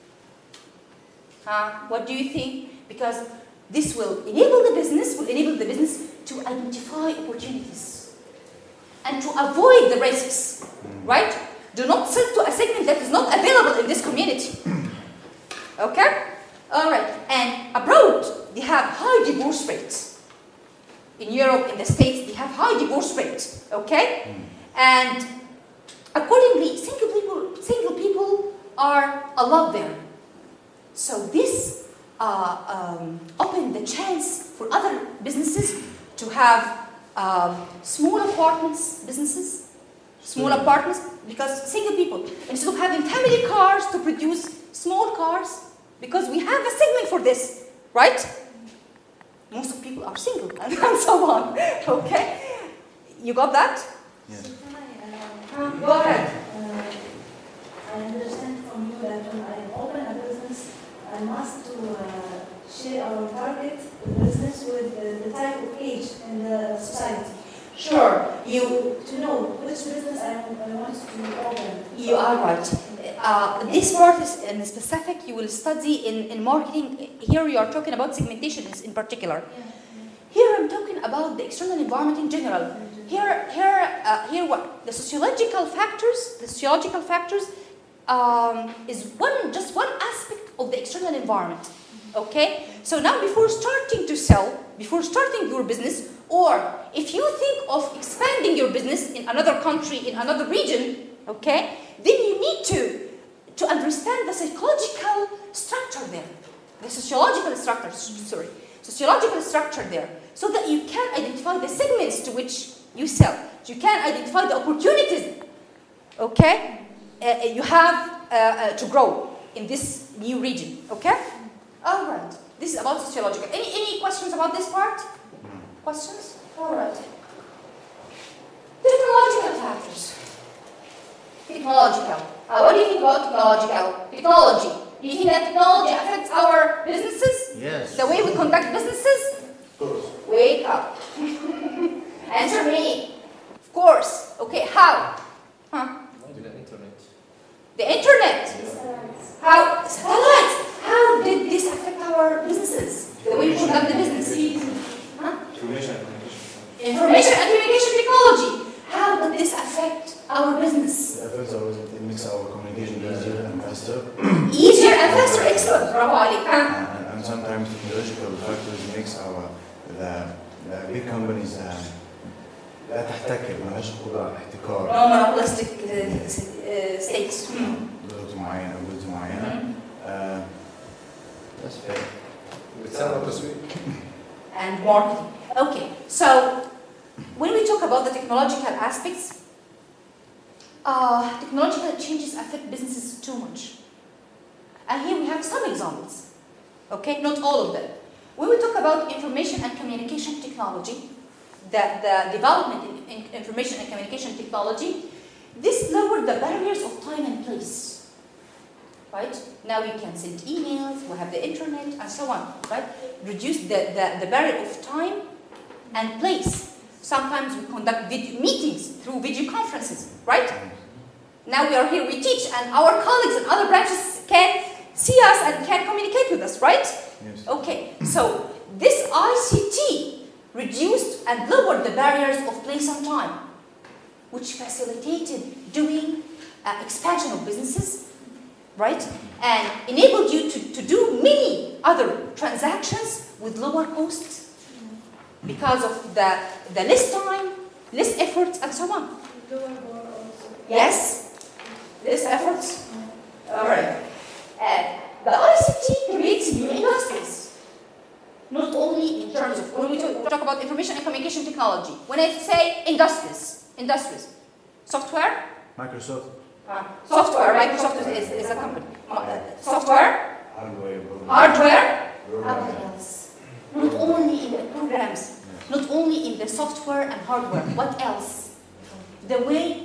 Uh, what do you think? Because this will enable the business, will enable the business to identify opportunities and to avoid the risks, right? Do not sell to a segment that is not available in this community. Okay? All right. And abroad, they have high divorce rates. In Europe, in the States, they have high divorce rates. Okay? And accordingly, single people, single people are a lot there. So this Uh, um, open the chance for other businesses to have um, small apartments, businesses, small Yeah. apartments, because single people, instead of having family cars to produce small cars, because we have a segment for this, right? Most of people are single and so on, okay? You got that? Yes. So can I, uh, Uh, go ahead. uh, I understand from you that when I open a business, I must to uh, share our target business with uh, the type of age in the society. Sure, You you, to know which business I, I want to open. you are right. Uh, this part is in specific, you will study in, in marketing. Here you are talking about segmentation in particular. Yeah. Here I'm talking about the external environment in general. Here, here, uh, here what? The sociological factors, the sociological factors um, is one, just one aspect of the external environment. Okay? So now before starting to sell, before starting your business, or if you think of expanding your business in another country, in another region, okay, then you need to, to understand the psychological structure there. The sociological structure, sorry, sociological structure there, so that you can identify the segments to which you sell. You can identify the opportunities, okay, uh, you have uh, uh, to grow in this new region, okay? All right, this is about sociological. Any, any questions about this part? Questions? All right. Technological factors. Technological. Uh, what do you think about technological? Technology. Do you think that technology affects our businesses? Yes. The way we conduct businesses? Of course. Wake up. Answer me. Of course. Okay, how? Huh? with the internet. The internet. Satellites. How? Satellites. How did this affect our businesses? The way we conduct the business? Huh? Information and communication. Information and communication technology. How did this affect our business? The effects are it makes our communication easier and faster. Easier and faster. Excellent. Bravo عليك. Huh? and, and sometimes technological factors makes our the, the big companies uh, لا تحتكر مالهاش قدرة على الاحتكار No monopolistic uh, uh, states. Hmm. ضغط معين أو جزء معين. آه، بس كده. بتساعد على التسويق. And marketing. Okay, so when we talk about the technological aspects, uh, technological changes affect businesses too much. And here we have some examples. Okay, not all of them. When we talk about information and communication technology, the, the development in, in information and communication technology, this lowered the barriers of time and place. Right? Now we can send emails, we have the internet, and so on. Right? Reduce the, the, the barrier of time and place. Sometimes we conduct video meetings through video conferences. Right? Now we are here, we teach, and our colleagues in other branches can see us and can communicate with us. Right? Yes. Okay, so this I C T reduced and lowered the barriers of place and time, which facilitated doing uh, expansion of businesses, right? And enabled you to, to do many other transactions with lower costs because of the, the less time, less efforts, and so on. Lower bar also. Yes? Less efforts? All right. Uh, the I C T creates new industries. Not only in terms of, when we talk, talk about information and communication technology, when I say industries, industries, software, Microsoft uh, software, Microsoft is, is a company. Uh, software, hardware hardware, program. what else? Not only in the programs, not only in the software and hardware, what else? The way,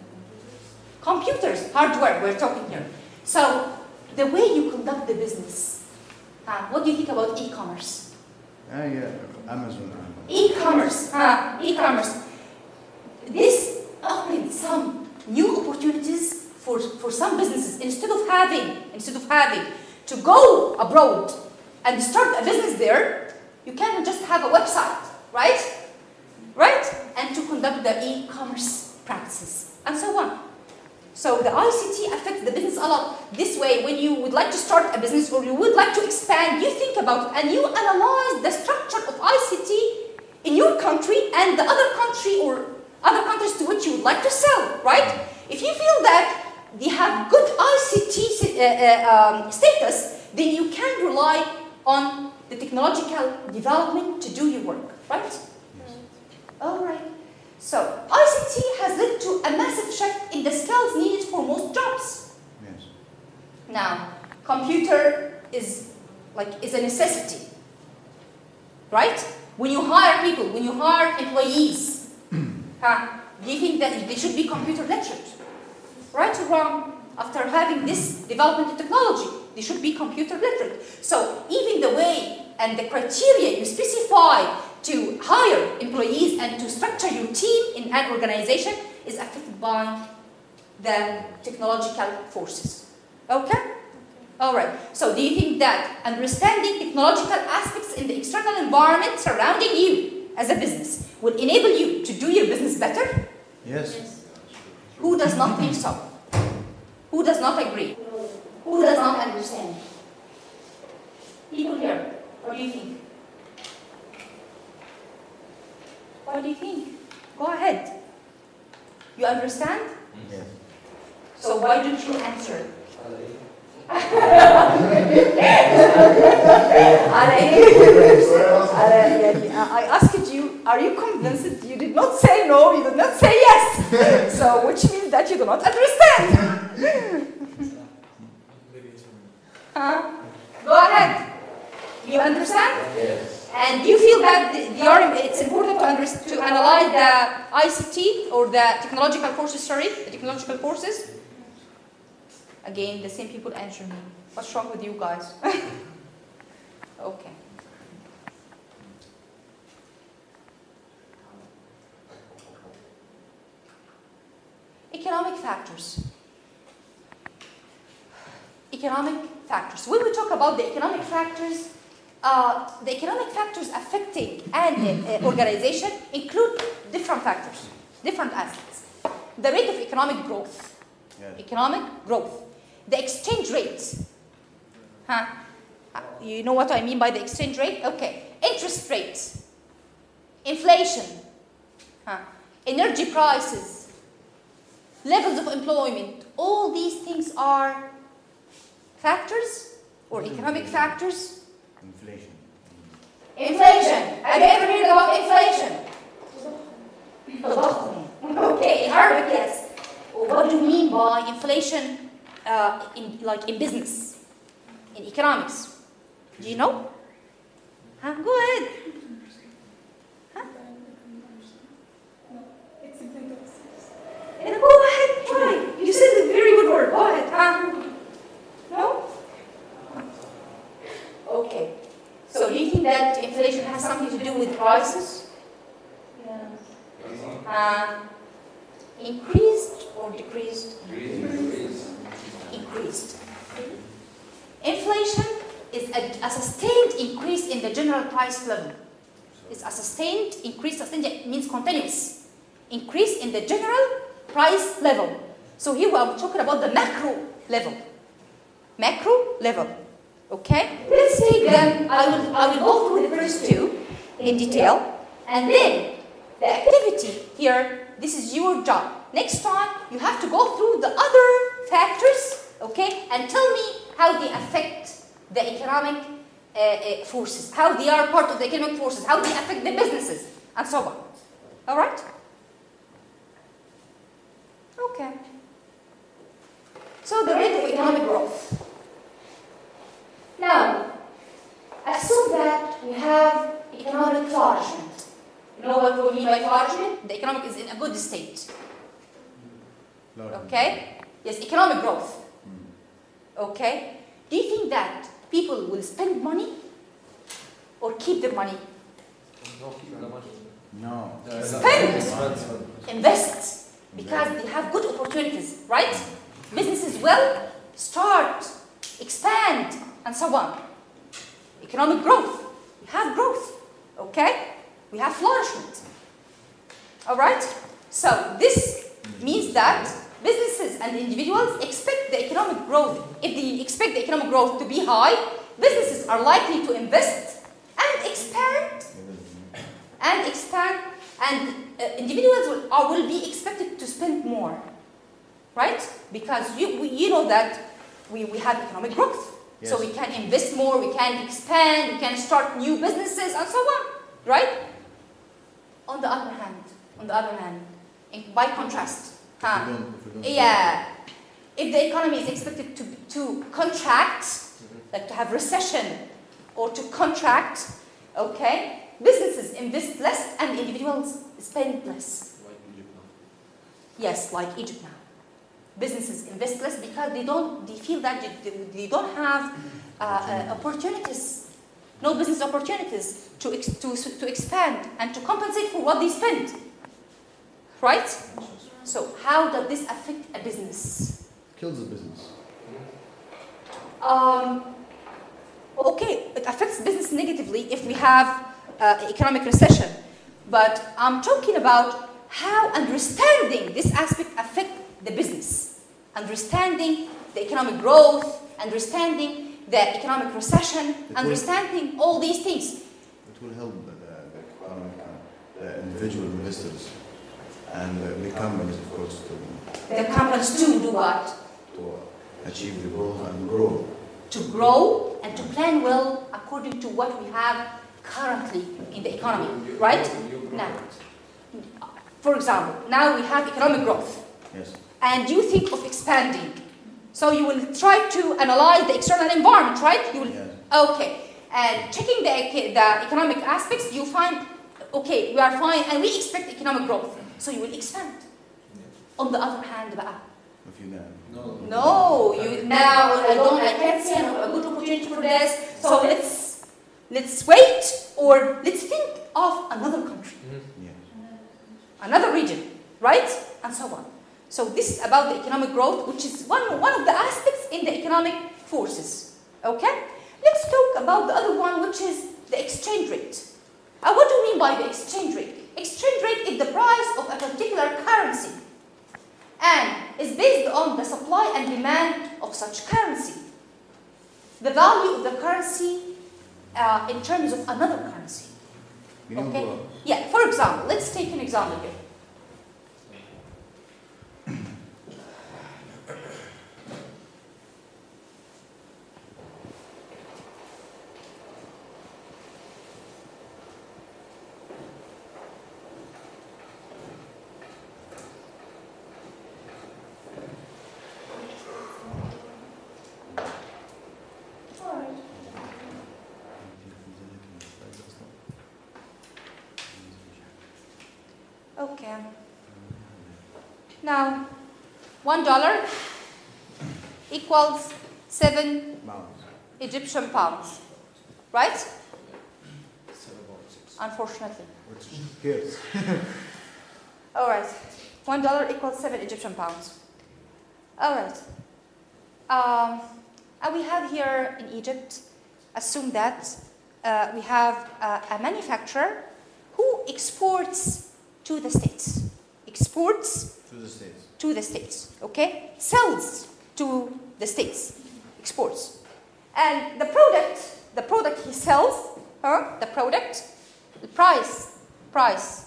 computers, hardware, we're talking here. So, the way you conduct the business. Uh, what do you think about e-commerce? Ah, yeah, Amazon. E-commerce, uh, e-commerce. This opened some new opportunities for, for some businesses. Instead of having, instead of having to go abroad and start a business there, you can just have a website, right? Right? And to conduct the e-commerce practices and so on. So the I C T affects the business a lot. This way, when you would like to start a business or you would like to expand, you think about it and you analyze the structure of I C T in your country and the other country or other countries to which you would like to sell, right? If you feel that they have good I C T uh, uh, um, status, then you can rely on the technological development to do your work, right? Yes. All right. So, I C T has led to a massive shift in the skills needed for most jobs. Yes. Now, computer is like is a necessity, right? When you hire people, when you hire employees, huh, do you think that they should be computer literate? Right or wrong? After having this development in technology, they should be computer literate. So, even the way and the criteria you specify to hire employees and to structure your team in an organization is affected by the technological forces. Okay? All right. So do you think that understanding technological aspects in the external environment surrounding you as a business will enable you to do your business better? Yes. Yes. Who does not think so? Who does not agree? Who does not understand? People here, what do you think? What do you think? Go ahead. You understand? Yes. So why don't you answer? I asked you, are you convinced? You did not say no, you did not say yes. So which means that you do not understand. Huh? Go ahead. You understand? Yes. And you feel that the, the, it's important to, under, to analyze the I C T or the technological forces, sorry, the technological forces? Again, the same people answer me. What's wrong with you guys? Okay. economic factors. When we talk about the economic factors, uh, the economic factors affecting an uh, organization include different factors, different aspects. The rate of economic growth, Yes. economic growth, the exchange rate. Huh? You know what I mean by the exchange rate? Okay. Interest rates, inflation, huh? Energy prices, levels of employment. All these things are factors or economic factors. Inflation. Inflation. Have you ever heard about inflation? Okay, in Arabic, yes. What do you mean by inflation uh, in, like in business, in economics? Do you know? Huh? Go ahead. Huh? Yeah, go ahead, try. You said a very good word. Go ahead. Huh? No? Okay. So do you think that inflation has something to do with prices? Yeah. Uh, increased or decreased? Increase. Increased. Inflation is a, a sustained increase in the general price level. It's a sustained increase, sustained means continuous increase in the general price level. So here we are talking about the macro level. Macro level. Okay? Let's take them. I will, I will go through the first two in detail. And then the activity here, this is your job. Next time, you have to go through the other factors, okay, and tell me how they affect the economic uh, uh, forces, how they are part of the economic forces, how they affect the businesses, and so on. All right? Okay. So the rate of economic growth. Now, assume that we have economic flourishment. You know what we mean by flourishment? The economic is in a good state. Okay? Yes, economic growth. Okay? Do you think that people will spend money or keep their money? No, keep the money. No. Spend. Invest. Because they have good opportunities, right? Businesses will start, expand, and so on. Economic growth. We have growth. Okay? We have flourishment. All right? So this means that businesses and individuals expect the economic growth. If they expect the economic growth to be high, businesses are likely to invest and expand and expand, and uh, individuals will, are, will be expected to spend more, right? Because you we, you know that we, we have economic growth, yes. So we can invest more, we can expand, we can start new businesses, and so on, right? On the other hand, on the other hand, in, by contrast. Huh? If we don't, if we don't Yeah. If the economy is expected to, to contract, like to have recession or to contract, okay, businesses invest less and individuals spend less. Like Egypt now. Yes, like Egypt now. Businesses invest less because they don't, they feel that they, they don't have uh, uh, opportunities, no business opportunities to, ex, to, to expand and to compensate for what they spend. Right? So how does this affect a business? kills the business. Um, okay, it affects business negatively if we have uh, economic recession. But I'm talking about how understanding this aspect affect the business. Understanding the economic growth, understanding the economic recession, It understanding all these things. It will help the, the economic, uh, the individual investors and uh, the companies, of course, to, The companies too do what? to achieve the goals and grow. To grow and to plan well according to what we have currently in the economy, right? Now, for example, now we have economic growth. Yes. And you think of expanding. So you will try to analyze the external environment, right? You will, Yes. okay. And checking the, the economic aspects, you find, okay, we are fine and we expect economic growth. So you will expand. On the other hand, بقى, If you know. No. no, you now I don't I can't see a good opportunity for this. So let's let's wait or let's think of another country, Yes. another region, right? And so on. So this is about the economic growth, which is one one of the aspects in the economic forces. Okay? Let's talk about the other one, which is the exchange rate. Uh, what do you mean by the exchange rate? Exchange rate is the price of a particular currency and is based on the supply and demand of such currency. The value of the currency uh, in terms of another currency. Okay? Yeah, for example, let's take an example here. Okay. Now, one dollar equals seven Egyptian pounds, right? Unfortunately. Which cares? All right. One dollar equals seven Egyptian pounds. All right. Um, and we have here in Egypt, assume that uh, we have uh, a manufacturer who exports to the States. Exports To the States. to the States, okay? Sells to the States, exports. And the product, the product he sells, huh? the product, the price, price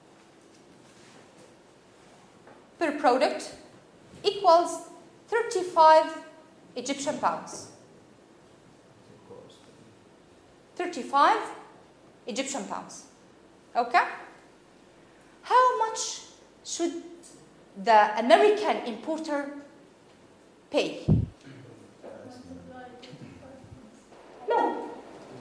per product equals thirty-five Egyptian pounds. thirty-five Egyptian pounds, okay? How much should the American importer pay? No.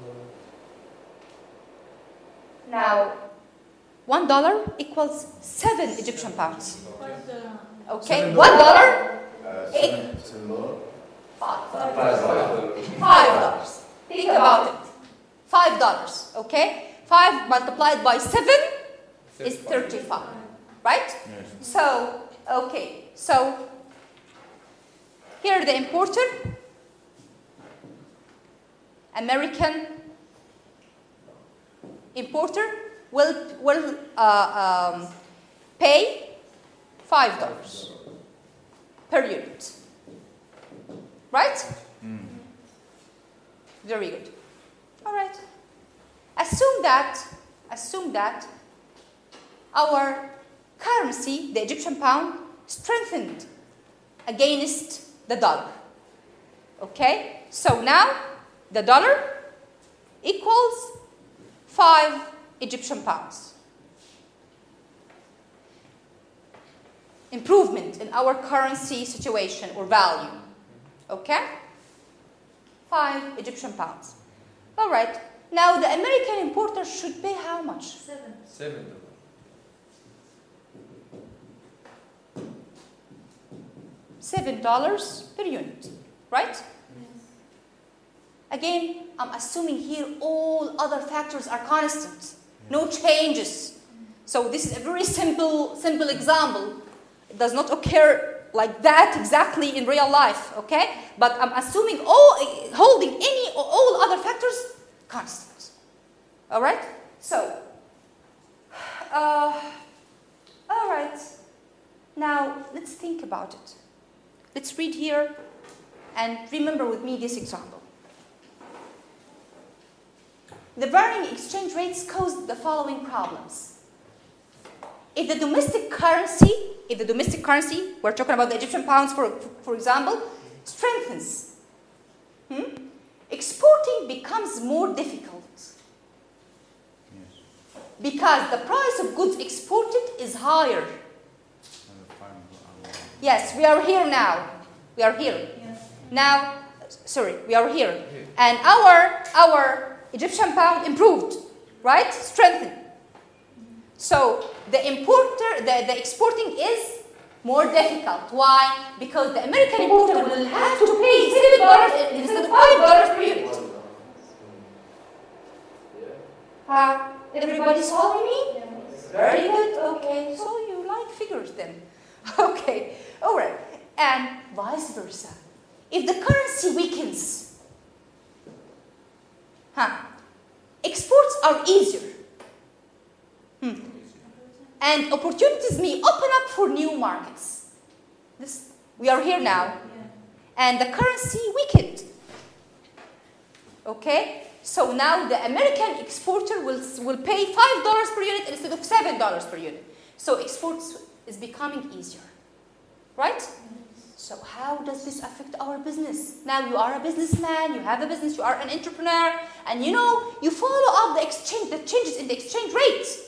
Now, one dollar equals seven Egyptian pounds. Okay, one dollar, eight, five, five dollars. Think about it. Five dollars. Okay, five multiplied by seven is thirty-five, right? Yes. So, okay, so here the importer, American importer will will uh, um, pay five dollars per unit, right? Mm. Very good. All right. Assume that. Assume that. Our currency, the Egyptian pound, strengthened against the dollar. Okay? So now the dollar equals five Egyptian pounds. Improvement in our currency situation or value. Okay? five Egyptian pounds. All right. Now the American importer should pay how much? Seven. Seven. Seven dollars per unit, right? Yes. Again, I'm assuming here all other factors are constant, no changes. So this is a very simple, simple example. It does not occur like that exactly in real life, okay? But I'm assuming all, holding any or all other factors constant. All right? So, uh, all right. Now let's think about it. Let's read here and remember with me this example. The varying exchange rates cause the following problems. If the domestic currency, if the domestic currency, we're talking about the Egyptian pounds for, for example, strengthens, hmm? exporting becomes more difficult. Yes. Because the price of goods exported is higher. Yes, we are here now. We are here. Yes. Now, sorry, we are here. And our, our Egyptian pound improved, right? Strengthened. So the importer, the, the exporting is more difficult. Why? Because the American importer will have to pay seven dollars instead of five dollars per unit. Uh, everybody's following me? Yes. Very good. Okay. So you like figures then. Okay. All right. And vice versa. If the currency currency weakens, huh, exports are easier. Hmm. And opportunities may open up for new markets. This, we are here now. And the currency weakened. Okay? So now the American exporter will, will pay five dollars per unit instead of seven dollars per unit. So exports is becoming easier. Right? So how does this affect our business? Now you are a businessman, you have a business, you are an entrepreneur, and you know, you follow up the exchange, the changes in the exchange rate.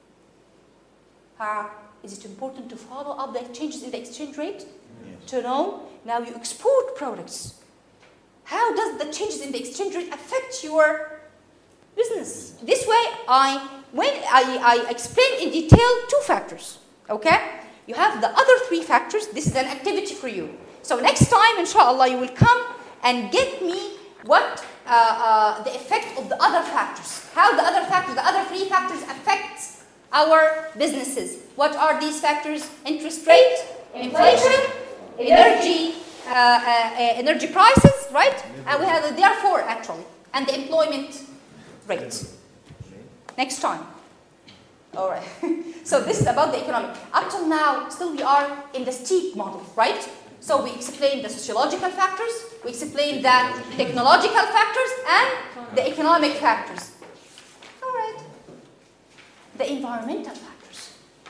Uh, is it important to follow up the changes in the exchange rate? Yes. To know, now you export products. How does the changes in the exchange rate affect your business? This way, I, when I, I explain in detail two factors, okay? You have the other three factors. This is an activity for you. So next time, inshallah, you will come and get me what uh, uh, the effect of the other factors. How the other factors, the other three factors affect our businesses. What are these factors? Interest rate, inflation, energy, uh, uh, energy prices, right? And we have there are four actually, and the employment rate. Next time. All right. So this is about the economic. Up till now, still we are in the steep model, right? So we explained the sociological factors, we explained the technological factors, and the economic factors. All right. The environmental factors.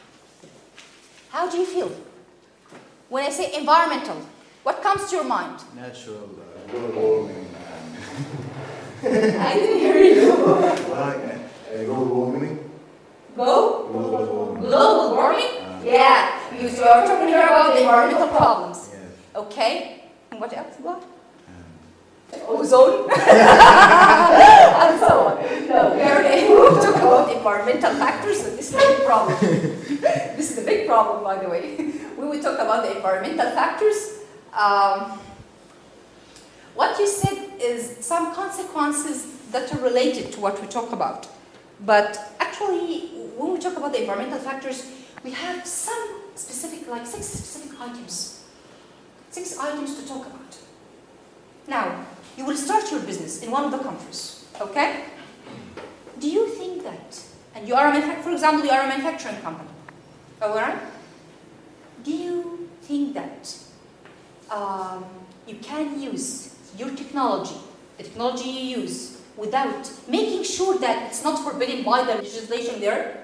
How do you feel? When I say environmental, what comes to your mind? Natural uh, global warming. And I didn't hear you. like, uh, global warming. Go? Global warming. Global warming? Uh, Yeah. You so are talking here about the environmental problems. Yes. Okay. And what else? What? Um, Ozone? And so on. No, we already talk about environmental factors, so this is a big problem. This is a big problem, by the way. We will talk about the environmental factors. Um, what you said is some consequences that are related to what we talk about. But actually, when we talk about the environmental factors, we have some specific, like six specific items. Six items to talk about. Now, you will start your business in one of the countries, okay? Do you think that, and you are a manufacturer, for example, you are a manufacturing company, alright? Do you think that um, you can use your technology, the technology you use, without making sure that it's not forbidden by the legislation there?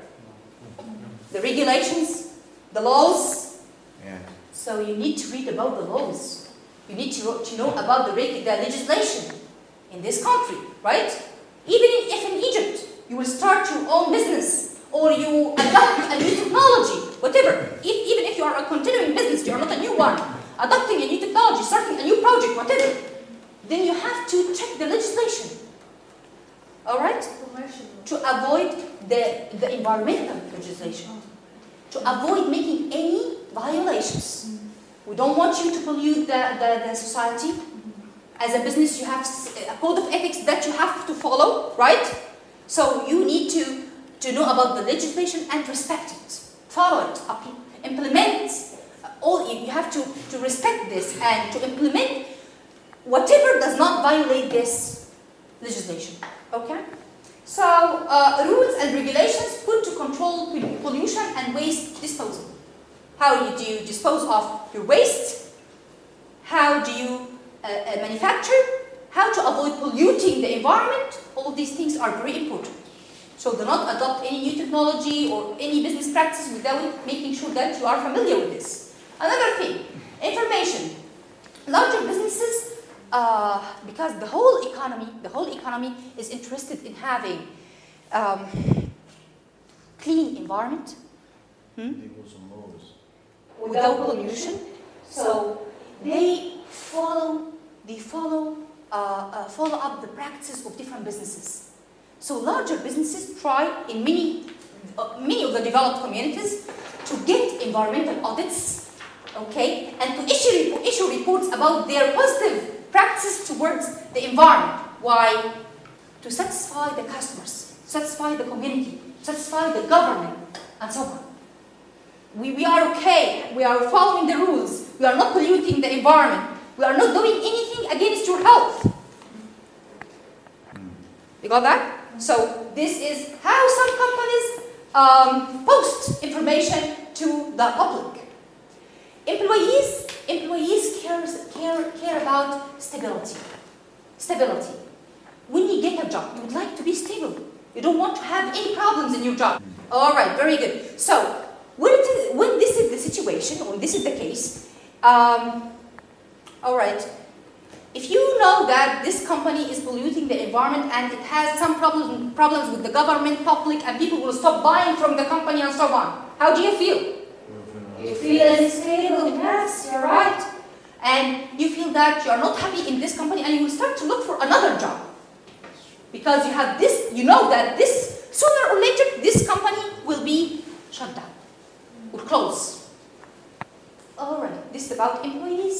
The regulations, the laws? yeah. So you need to read about the laws. You need to, to know about the, reg the legislation in this country, right? Even if in Egypt you will start your own business or you adopt a new technology, whatever. If, even if you are a continuing business, you are not a new one, adopting a new technology, starting a new project, whatever, then you have to check the legislation. All right? To avoid the, the environmental legislation. To avoid making any violations. We don't want you to pollute the, the, the society. As a business, you have a code of ethics that you have to follow, right? So you need to, to know about the legislation and respect it. Follow it, implement all, you have to, to respect this and to implement whatever does not violate this legislation, okay? So, uh, rules and regulations put to control pollution and waste disposal. How do you dispose of your waste? How do you uh, uh, manufacture? How to avoid polluting the environment? All of these things are very important. So do not adopt any new technology or any business practice without making sure that you are familiar with this. Another thing, information. Larger businesses, uh, because the whole economy, the whole economy is interested in having um, clean environment. Hmm? Without pollution, so they follow, they follow, uh, uh, follow up the practices of different businesses. So larger businesses try in many, uh, many of the developed communities to get environmental audits, okay, and to issue issue reports about their positive practices towards the environment. Why? To satisfy the customers, satisfy the community, satisfy the government, and so on. We, we are okay, we are following the rules, we are not polluting the environment, we are not doing anything against your got that? So this is how some companies um, post information to the public. Employees, employees cares, care, care about stability. Stability. When you get a job, you would like to be stable. You don't want to have any problems in your job. All right, very good. So when, it is, when this is the situation, or this is the case, um, all right, if you know that this company is polluting the environment and it has some problems, problems with the government, public, and people will stop buying from the company and so on, how do you feel? You feel unstable, yes, you're right. And you feel that you're not happy in this company and you will start to look for another job. Because you have this, you know that this, sooner or later, this company will be shut down or close. All right, this is about employees.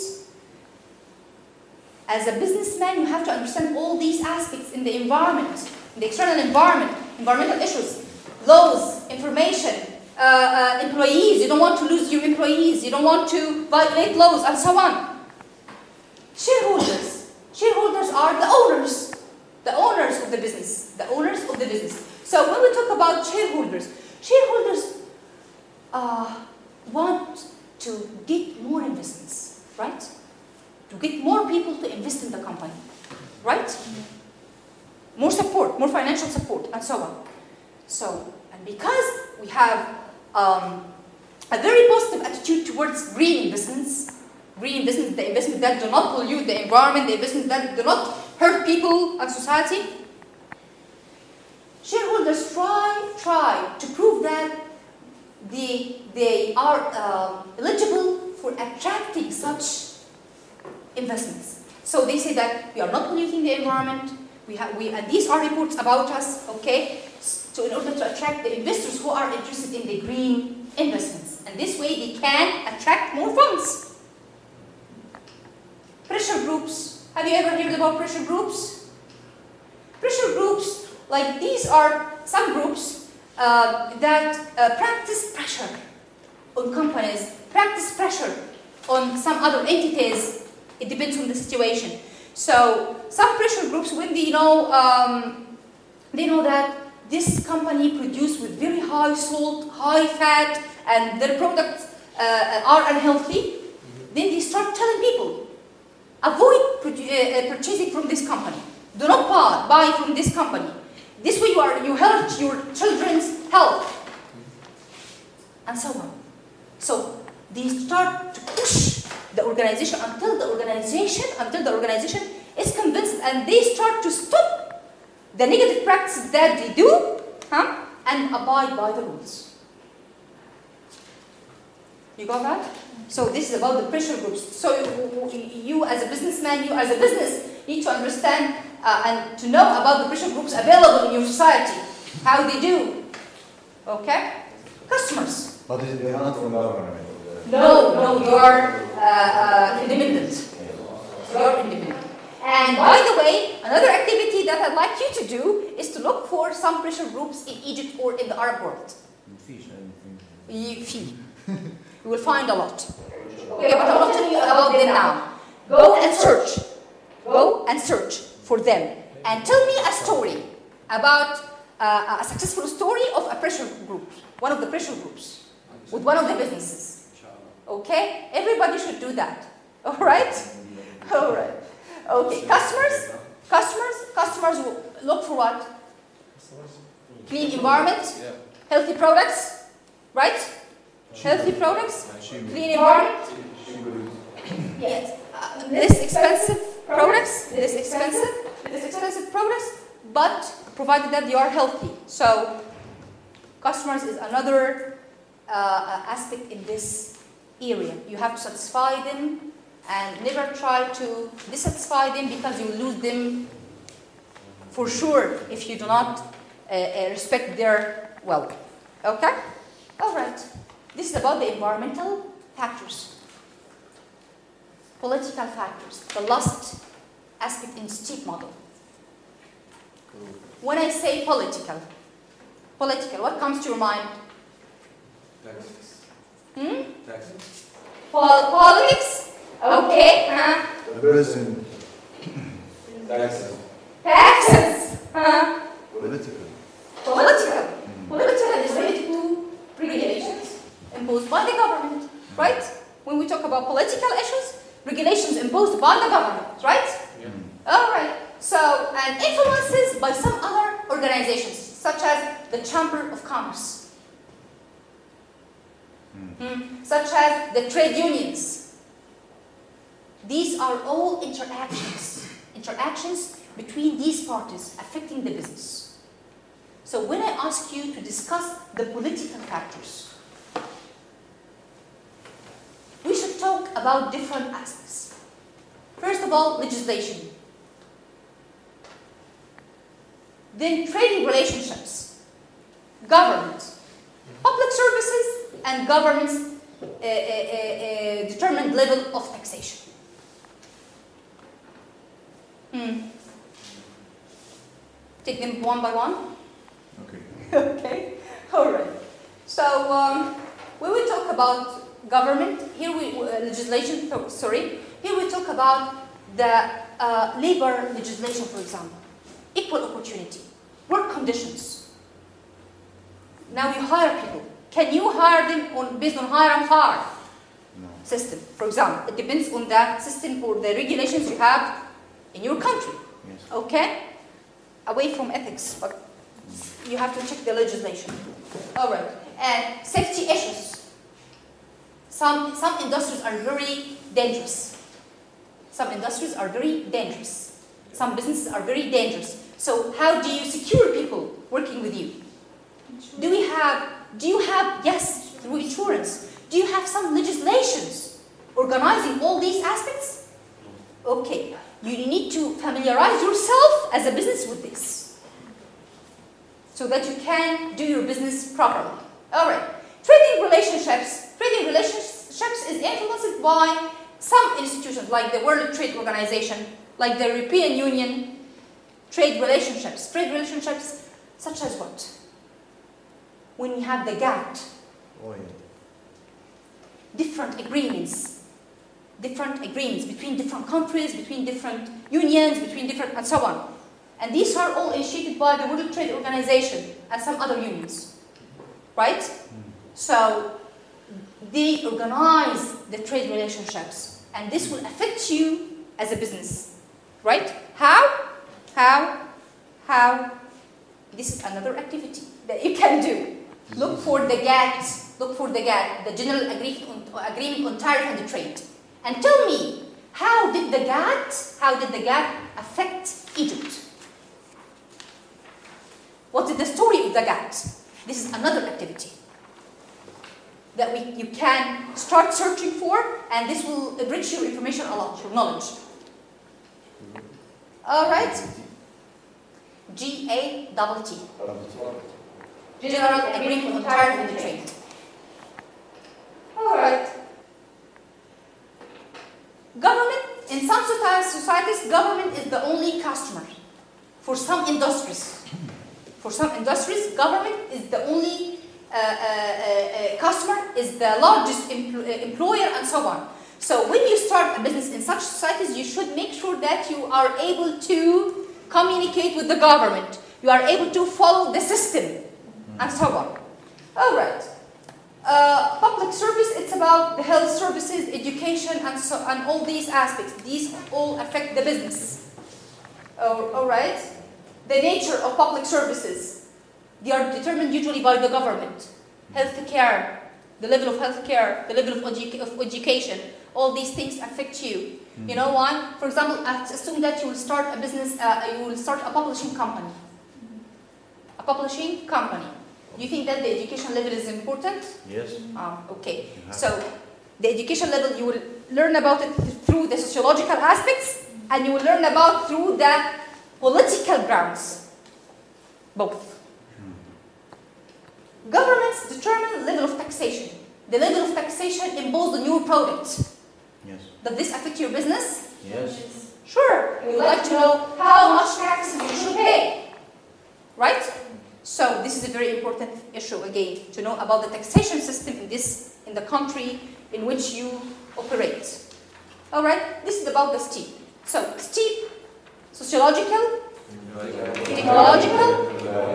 As a businessman, you have to understand all these aspects in the environment, in the external environment, environmental issues, laws, information, uh, uh, employees. You don't want to lose your employees. You don't want to violate laws, and so on. Shareholders. Shareholders are the owners. The owners of the business. The owners of the business. So when we talk about shareholders, shareholders uh, want to get more investments, right? To get more people to invest in the company, right? More support, more financial support, and so on. So, and because we have um, a very positive attitude towards green investments, green investments, the investments that do not pollute the environment, the investments that do not hurt people and society, shareholders try, try to prove that they, they are uh, eligible for attracting such investments. So they say that we are not polluting the environment, we have, we, and these are reports about us, okay? So in order to attract the investors who are interested in the green investments. And this way they can attract more funds. Pressure groups. Have you ever heard about pressure groups? Pressure groups, like these are some groups uh, that uh, practice pressure on companies, practice pressure on some other entities. It depends on the situation. So some pressure groups, when they know, um, they know that this company produced with very high salt, high fat, and their products uh, are unhealthy, then they start telling people, avoid uh, purchasing from this company. Do not buy, buy from this company. This way you, are, you hurt your children's health, and so on. So they start to push the organization until the organization, until the organization is convinced and they start to stop the negative practices that they do, huh, and abide by the rules. You got that? So this is about the pressure groups. So you as a businessman, you as a business need to understand uh, and to know about the pressure groups available in your society, how they do. Okay? Customers. But they are not from government. No, no, you are uh, uh, independent. You are independent. And by the way, another activity that I'd like you to do is to look for some pressure groups in Egypt or in the Arab world. You will find a lot. Okay, but I'm not telling you about them now. Go and search. Go and search for them. And tell me a story about uh, a successful story of a pressure group, one of the pressure groups, with one of the businesses. Okay? Everybody should do that. All right? All right. Okay. Customers? Customers? Customers will look for what? Clean environment? Healthy products? Right? Healthy products? Clean environment? Yes. Uh, less expensive products? Less expensive? Less expensive products, but provided that they are healthy. So, customers is another uh, aspect in this area. You have to satisfy them and never try to dissatisfy them because you will lose them for sure if you do not uh, uh, respect their well. Okay? All right. This is about the environmental factors. Political factors. The last aspect in STEEP model. When I say political, political, what comes to your mind? Taxes. Hmm? Taxes. Pol politics? Okay. Huh? The president. Taxes. Taxes. Huh? political issues, regulations imposed by the government, right? Yeah. All right. So, and influences by some other organizations, such as the Chamber of Commerce, mm, such as the trade unions. These are all interactions, interactions between these parties affecting the business. So when I ask you to discuss the political factors, we should talk about different aspects. First of all, legislation. Then trading relationships, government, public services, and government's uh, uh, uh, determined level of taxation. Hmm. Take them one by one. Okay. Okay. All right. So um, when we talk about government, here we uh, legislation. Oh, sorry. Here we talk about the uh, labor legislation, for example. Equal opportunity, work conditions. Now you hire people. Can you hire them on, based on hire and fire No. system? For example, it depends on the system or the regulations you have in your country. Yes. Okay? Away from ethics, but you have to check the legislation. All right. And safety issues. Some, some industries are very dangerous. Some industries are very dangerous. Some businesses are very dangerous. So how do you secure people working with you? Do we have, do you have, yes, through insurance. Do you have some legislations organizing all these aspects? Okay, you need to familiarize yourself as a business with this so that you can do your business properly. All right, trading relationships. Trading relationships is influenced by some institutions like the World Trade Organization, like the European Union. Trade relationships. Trade relationships such as what? When we have the GATT, Oh, yeah. different agreements, different agreements between different countries, between different unions, between different, and so on. And these are all initiated by the World Trade Organization and some other unions, right? Mm. So they organize the trade relationships, and this will affect you as a business, right? How? How? How? This is another activity that you can do. Look for the GATT, look for the GATT, the General Agreement on Tariff and Trade. And tell me, how did the GATT, how did the GATT affect Egypt? What is the story of the GATT? This is another activity that we, you can start searching for, and this will enrich your information a lot, your knowledge. All right. G A T T. General Agreement on Tariff and Trade. All right. Government, in some societies, government is the only customer. For some industries, for some industries, government is the only uh, uh, uh, customer, is the largest empl employer, and so on. So when you start a business in such societies, you should make sure that you are able to communicate with the government. You are able to follow the system, and so on. All right. Uh, public service, it's about the health services, education, and, so, and all these aspects. These all affect the business. Oh, all right. The nature of public services, they are determined usually by the government. Healthcare, the level of healthcare, the level of, edu of education, all these things affect you. Mm-hmm. You know why? For example, assume that you will start a business, uh, you will start a publishing company. A publishing company. Do you think that the education level is important? Yes. Ah, okay. So, the education level, you will learn about it through the sociological aspects, and you will learn about through the political grounds. Both. Hmm. Governments determine level of taxation. The level of taxation imposed on your product. Yes. Does this affect your business? Yes. Sure. You would like to know how much taxes you should pay. Right? So this is a very important issue again, to know about the taxation system in this in the country in which you operate. All right, this is about the STEEP. So STEEP, sociological, technological,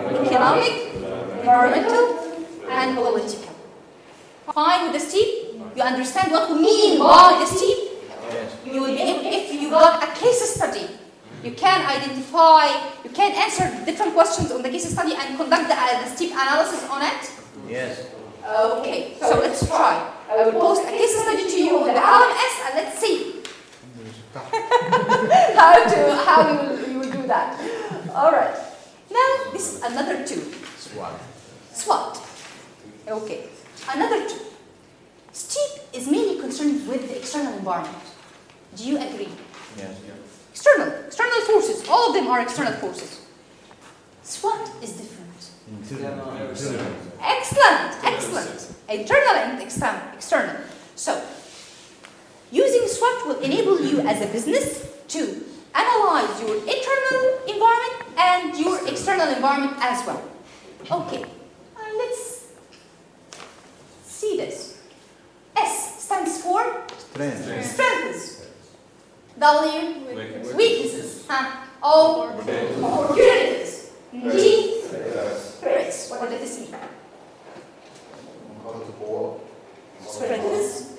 economic, environmental, and political. Fine with the STEEP? You understand what we mean by the steep? Yes. You will be able, if you got a case study, you can identify, you can answer different questions on the case study and conduct the, uh, the steep analysis on it. Yes. Okay, so let's try. I will post a case study to you on the L M S and let's see how to how you will, you will do that. All right. Now this is another two. SWOT. SWOT. Okay. Another two. Steep is mainly concerned with the external environment. Do you agree? Yes. External, external forces. All of them are external forces. SWOT is different. Internal. Internal. Excellent, excellent. Internal and external. External. So, using SWOT will enable you as a business to analyze your internal environment and your external environment as well. Okay, uh, let's see this. S stands for Strength. strengths. W, weaknesses. Huh? O, opportunities. G, threats. What does this mean? Strengths.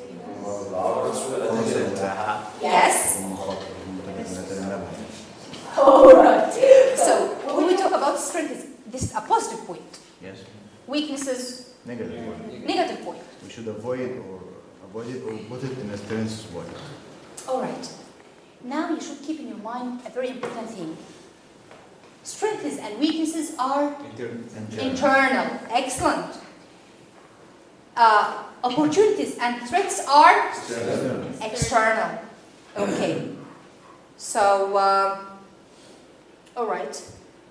Yes. Alright. So, when we talk about strengths, this is a positive point. Yes. Weaknesses, Negative one. negative point. We should avoid or avoid it or put it in a strength point. Alright. Now you should keep in your mind a very important thing. Strengths and weaknesses are internal. Excellent. Uh, opportunities and threats are external. Okay. So, uh, all right.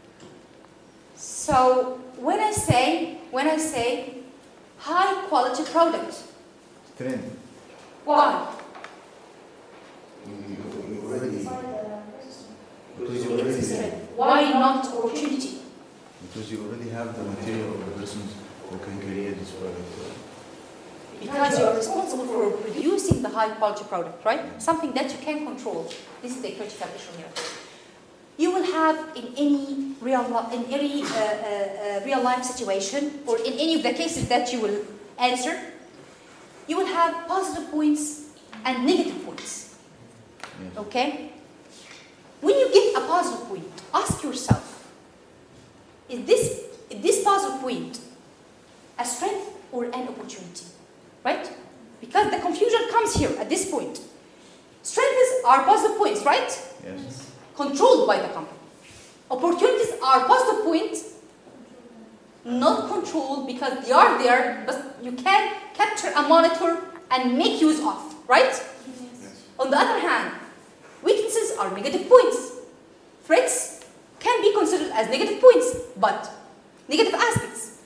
So when I say when I say high quality product, Strength. why? You, you already, Inside the because you It's a already, strength. Why not opportunity? because you already have the material or the persons who can create this product. Because you're responsible for producing the high quality product, right? Something that you can control. This is the critical issue here. You will have in any real li- in any uh, uh, uh, real life situation, or in any of the cases that you will answer, you will have positive points and negative points. Yes. Okay? When you get a positive point, ask yourself: Is this is this positive point a strength or an opportunity? Right? Because the confusion comes here at this point. Strengths are positive points, right? Yes. Controlled by the company. Opportunities are positive points, not controlled because they are there, but you can capture and monitor and make use of, right? Yes. On the other hand, weaknesses are negative points. Threats can be considered as negative points, but negative aspects.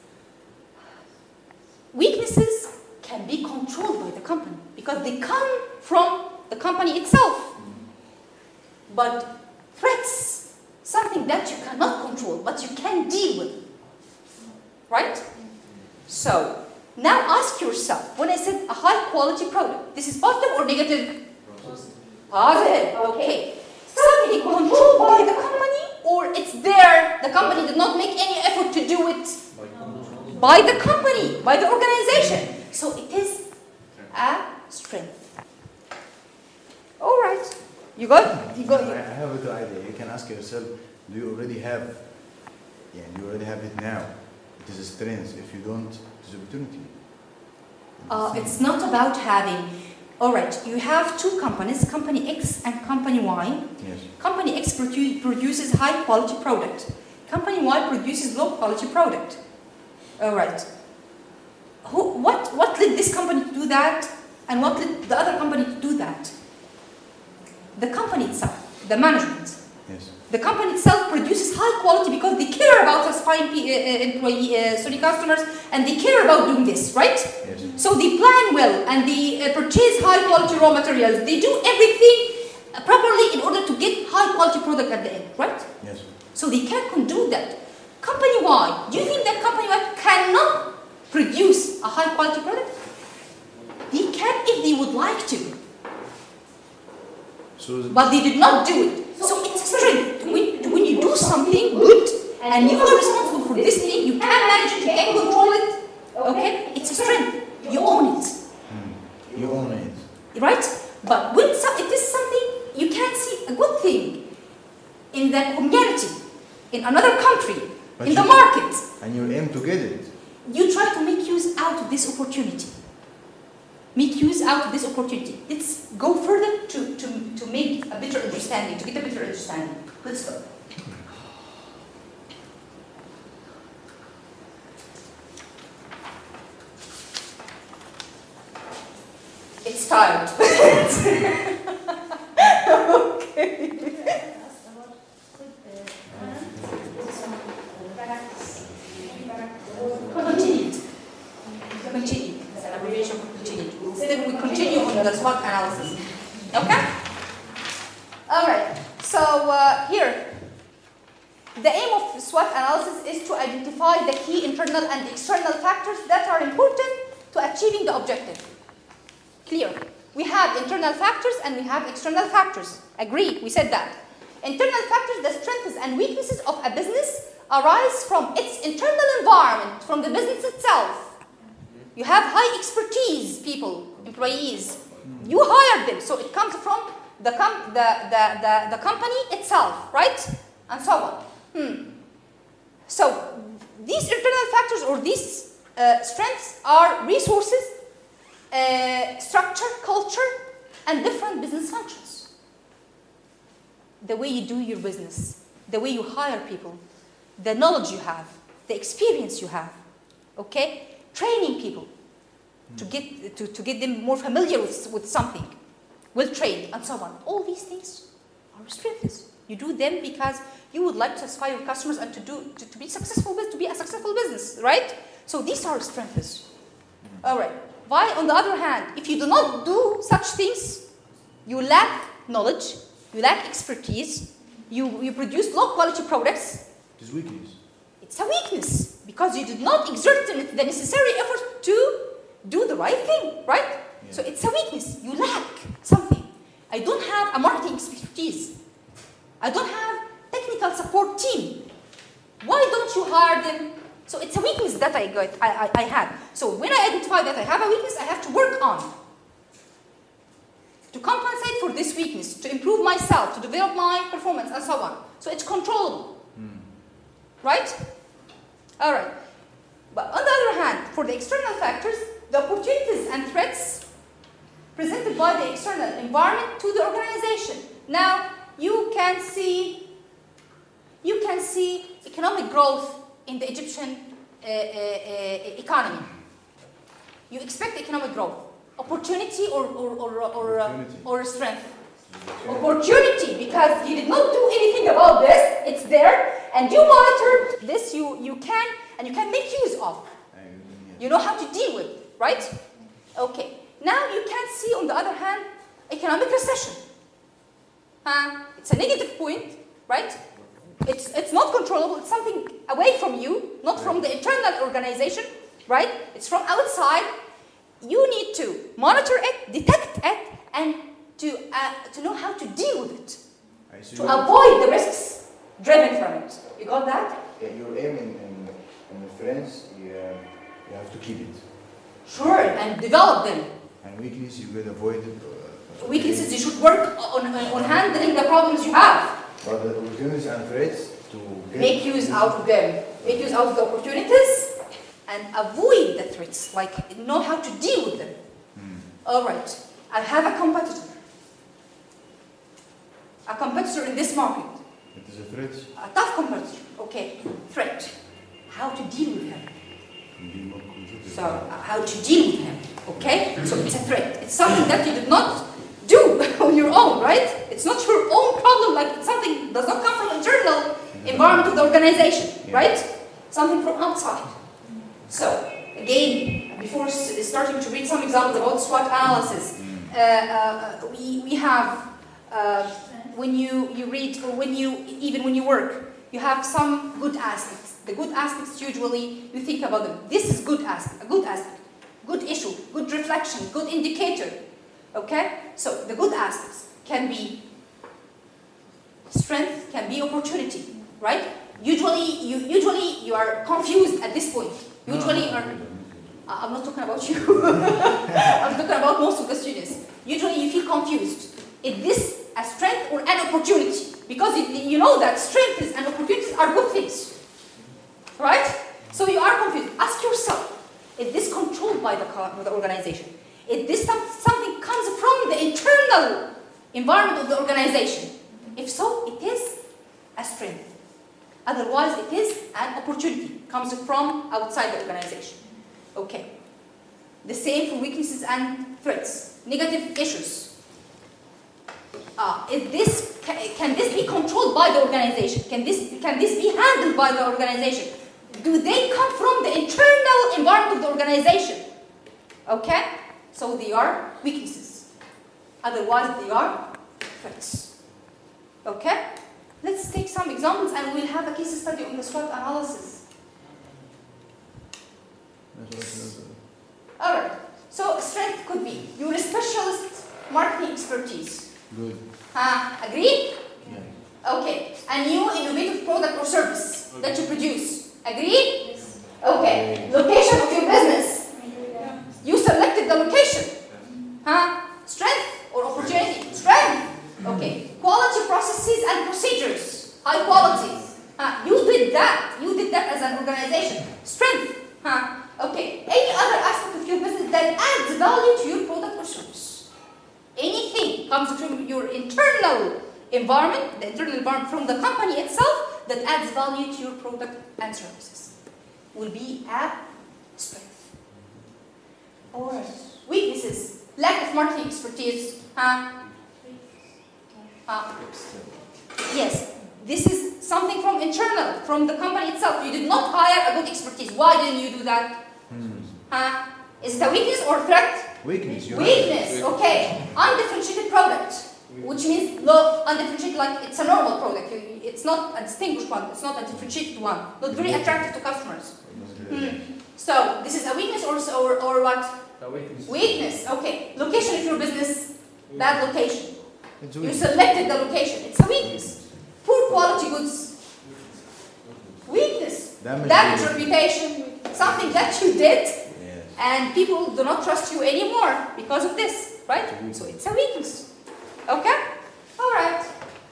Weaknesses can be controlled by the company because they come from the company itself. But threats, something that you cannot control, but you can deal with. Right? So, now ask yourself, when I said a high quality product, this is positive or negative? Positive, okay. Something controlled by the company, or it's there, the company did not make any effort to do it by the company, by the organization. So it is a strength. All right. You got? You got? I I have a good idea. You can ask yourself, do you already have, yeah, you already have it now. It is a strength. If you don't, it is opportunity. Uh, it's not about having. All right. You have two companies, company X and company Y. Yes. Company X produ- produces high quality product. Company Y produces low quality product. All right. Who, what, what led this company to do that, and what led the other company to do that? The company itself, the management. Yes. The company itself produces high quality because they care about us fine pe- uh, employee, uh, sorry, customers, and they care about doing this, right? Yes. So they plan well and they uh, purchase high quality raw materials. They do everything uh, properly in order to get high quality product at the end, right? Yes. So they can do that. Company Y, do you think that company Y cannot produce a high quality product? They can if they would like to. So But they did not do it. So it's a strength. When, when you do something good and you are responsible for this thing, you can manage it, you can control it. Okay? It's a strength. You own it. mm, right? But when so, it is something you can see a good thing in the community, in another country, But in the you- market, And you aim to get it. you try to make use out of this opportunity. Make use out of this opportunity. Let's go further to, to, to make a better understanding, to get a better understanding. Let's go. It's tired. Okay. Asked about good uh, management, some uh, practice, practice. Continued. Continued. It's an abbreviation for continued. Instead, we continue on the SWOT analysis. Okay? All right. So uh, here, the aim of SWOT analysis is to identify the key internal and external factors that are important to achieving the objective. Clear. We have internal factors and we have external factors. Agree, we said that. Internal factors, the strengths and weaknesses of a business arise from its internal environment, from the business itself. You have high expertise people, employees. You hired them, so it comes from the, com the, the, the, the company itself, right? And so on. Hmm. So these internal factors or these uh, strengths are resources, Uh, structure, culture, and different business functions. The way you do your business, the way you hire people, the knowledge you have, the experience you have, okay? Training people to get, to, to get them more familiar with, with something, well trained, and so on. All these things are strengths. You do them because you would like to satisfy your customers and to, do, to, to be successful, to be a successful business, right? So these are strengths. All right. Why, on the other hand, if you do not do such things, you lack knowledge, you lack expertise, you, you produce low quality products. It is weakness. It's a weakness because you did not exert the necessary effort to do the right thing, right? Yeah. So it's a weakness. You lack something. I don't have a marketing expertise. I don't have technical support team. Why don't you hire them? So it's a weakness that I got, I, I, I had. So when I identify that I have a weakness, I have to work on to compensate for this weakness, to improve myself, to develop my performance, and so on. So it's controllable, Mm. right? All right. But on the other hand, for the external factors, the opportunities and threats presented by the external environment to the organization. Now you can see, you can see economic growth in the Egyptian uh, uh, uh, economy. You expect economic growth. Opportunity or, or, or, or, uh, Opportunity. or strength? Opportunity, because you did not do anything about this, it's there, and you monitored this, you, you can, and you can make use of. I- yes. You know how to deal with, right? Okay. Now you can see, on the other hand, economic recession. Uh, it's a negative point, right? It's, it's not controllable. It's something away from you, not from the internal organization, right? It's from outside. You need to monitor it, detect it, and to, uh, to know how to deal with it, I see to you- avoid the risks driven from it. You got that? Yeah, your aim in, in, in the friends, you, uh, you have to keep it. Sure, and develop them. And weakness, you will avoid it. Uh, Weaknesses, you should work on, on handling the problems you have. But the opportunities and threats to get Make use out of them. Make use out of the opportunities and avoid the threats, like know how to deal with them. Mm. All right, I have a competitor. A competitor in this market. It is a threat. A tough competitor. Okay, threat. How to deal with him. Be more competitive. So, uh, how to deal with him. Okay? So, it's a threat. It's something that you did not do on your own, right? It's not your own problem, like it's something does not come from internal environment of the organization, Yeah. right? Something from outside. So, again, before s- starting to read some examples about SWOT analysis, uh, uh, we, we have, uh, when you, you read, or when you, even when you work, you have some good aspects. The good aspects, usually, you think about them. This is good aspect, a good aspect, good issue, good reflection, good indicator. Okay? So, the good aspects can be strength, can be opportunity, right? Usually, you, usually you are confused at this point. Usually, No, are, no, no, no. I'm not talking about you. I'm talking about most of the students. usually you feel confused. Is this a strength or an opportunity? Because you, you know that strengths and opportunities are good things, right? So you are confused. Ask yourself, is this controlled by the, by the organization? Is this some, something comes from the internal environment of the organization? If so, it is a strength. Otherwise, it is an opportunity. Comes from outside the organization. Okay. The same for weaknesses and threats. Negative issues. Uh, is this, can, can this be controlled by the organization? Can this, can this be handled by the organization? Do they come from the internal environment of the organization? Okay? So they are weaknesses. Otherwise, they are threats. Okay? Let's take some examples and we'll have a case study on the SWOT analysis. Alright. So strength could be your specialist marketing expertise. Good. Uh, agree? Yeah. Okay. A new innovative product or service that you produce. Agree? Yes. Okay. Location of your business. You selected the location. Huh? Strength or opportunity? Strength. Okay. Quality processes and procedures. High quality. Huh? You did that. You did that as an organization. Strength. Huh? Okay. Any other aspect of your business that adds value to your product or service. Anything comes from your internal environment, the internal environment from the company itself that adds value to your product and services will be a strength. Or weaknesses. Lack of marketing expertise. Huh? Uh, yes, this is something from internal, from the company itself. You did not hire a good expertise. Why didn't you do that? Hmm. Uh, is it a weakness or threat? Weakness. You Weakness, okay. Undifferentiated product, which means low, undifferentiated, like it's a normal product. It's not a distinguished one. It's not a differentiated one. Not very attractive to customers. Hmm. So this is a weakness or or, or what? A weakness. Weakness, okay. Location of your business, bad location. It's You weakness. selected the location. It's a weakness. Poor quality goods. Weakness. Damage Damage goods. reputation. Something that you did Yes. and people do not trust you anymore because of this, right? So it's a weakness. Okay? All right.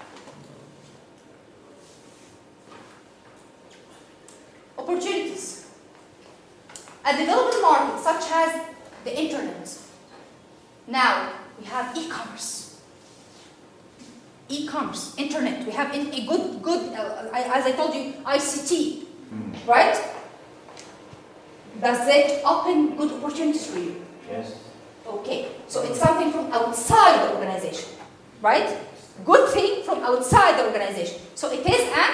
Opportunities. A developing market such as the internet. Now we have e-commerce. E-commerce, internet. We have in, a good, good. Uh, as I told you, I C T, Hmm. right? Does it open good opportunities for you? Yes. Okay, so it's something from outside the organization, right? Good thing from outside the organization. So it is an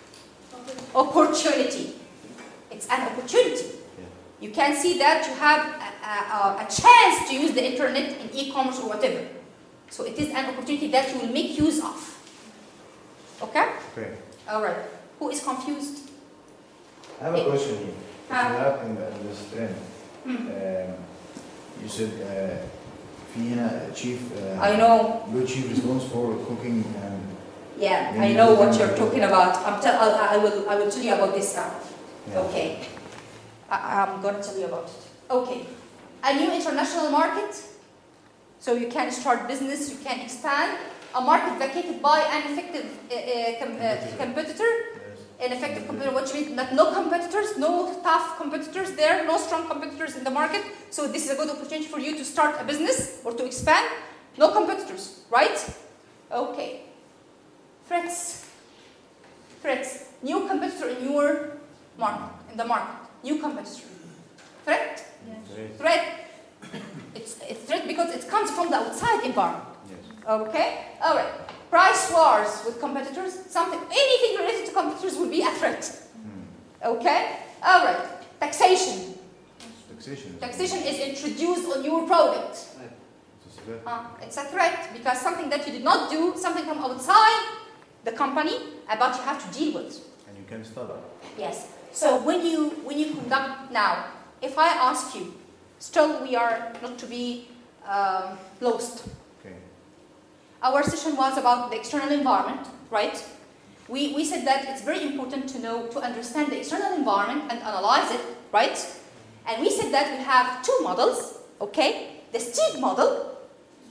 opportunity. It's an opportunity. Yeah. You can see that you have a, a, a chance to use the internet in e-commerce or whatever. So it is an opportunity that you will make use of. Okay? Okay. All right. Who is confused? I have a question here. If Ah. you have in the, in this trend, Hmm. um, you said uh, في هنا chief. Uh, I know. Good chief responsible for cooking and. Yeah, Then I you know will what tell you're me. talking about. I'm tell, I, I will. I will tell you about this now. Yeah. Okay. I, I'm going to tell you about it. Okay. A new international market. So you can start business, you can expand. A market vacated by an effective uh, uh, com, uh, competitor. Yes. An effective competitor, which means that no competitors, no tough competitors there, no strong competitors in the market. So this is a good opportunity for you to start a business or to expand. No competitors, right? Okay. Threats. Threats. New competitor in your market, in the market. New competitor. Threat. Great. Threat. It's a threat because it comes from the outside environment. Yes. Okay? All right. Price wars with competitors. Something, anything related to competitors will be a threat. Hmm. Okay? All right. Taxation. Taxation. Taxation is introduced on your product. It's a threat. Uh, it's a threat because something that you did not do, something from outside the company, uh, but you have to deal with. And you can stop it. Yes. So when you when you conduct now, if I ask you, still we are not to be um, lost. Okay. Our session was about the external environment, right? We, we said that it's very important to know, to understand the external environment and analyze it, right? And we said that we have two models, okay? The Steed model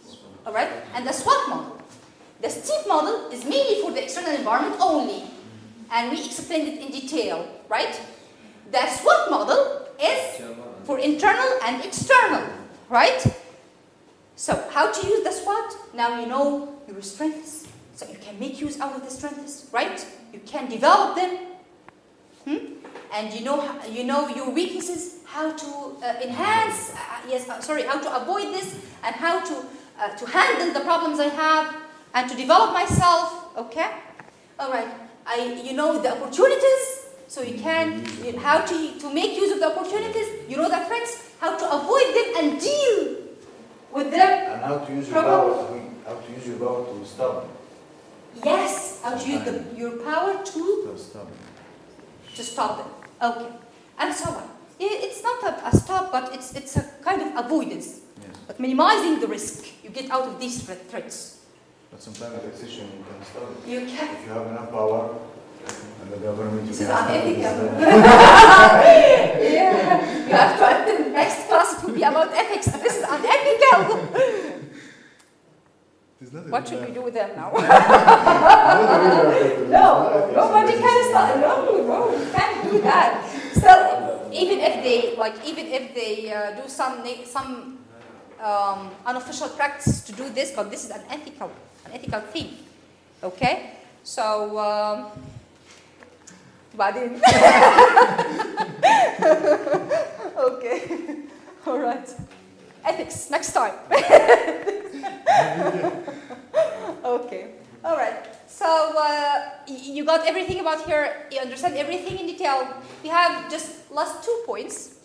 all right? And the SWOT model. The STEEP model is mainly for the external environment only, and we explained it in detail, right? The SWOT model is for internal and external, right? So how to use the SWOT? Now you know your strengths, so you can make use out of the strengths, right? You can develop them, hmm? And you know you know your weaknesses, how to uh, enhance, uh, yes, uh, sorry, how to avoid this, and how to uh, to handle the problems I have, and to develop myself. Okay, all right. I you know the opportunities, so you can you, how to to make use of the opportunities. You know the threats, how to avoid them and deal with them. And how to use your power, I mean, how to use your power to stop. Yes, how to use the, your power to To stop. to stop them. Okay, and so on. It's not a, a stop, but it's it's a kind of avoidance. Yes. But minimizing the risk you get out of these threat threats. But sometimes taxation you can stop it. You can. If you have enough power, and the government you This can is stop it. unethical. instead. Yeah, you have to attend the next class. It will be about ethics. This is unethical. It's not What a- should we do with them now? Not a real ethics. No, nobody can start. No, no, you can't do that. Still, even if they like, even if they uh, do some na- some um, unofficial practice to do this, but this is an ethical, an ethical thing. Okay, so. Um, بعدين. Okay, all right. Ethics next time. Okay, all right. So uh, y- you got everything about here. You understand everything in detail. We have just last two points.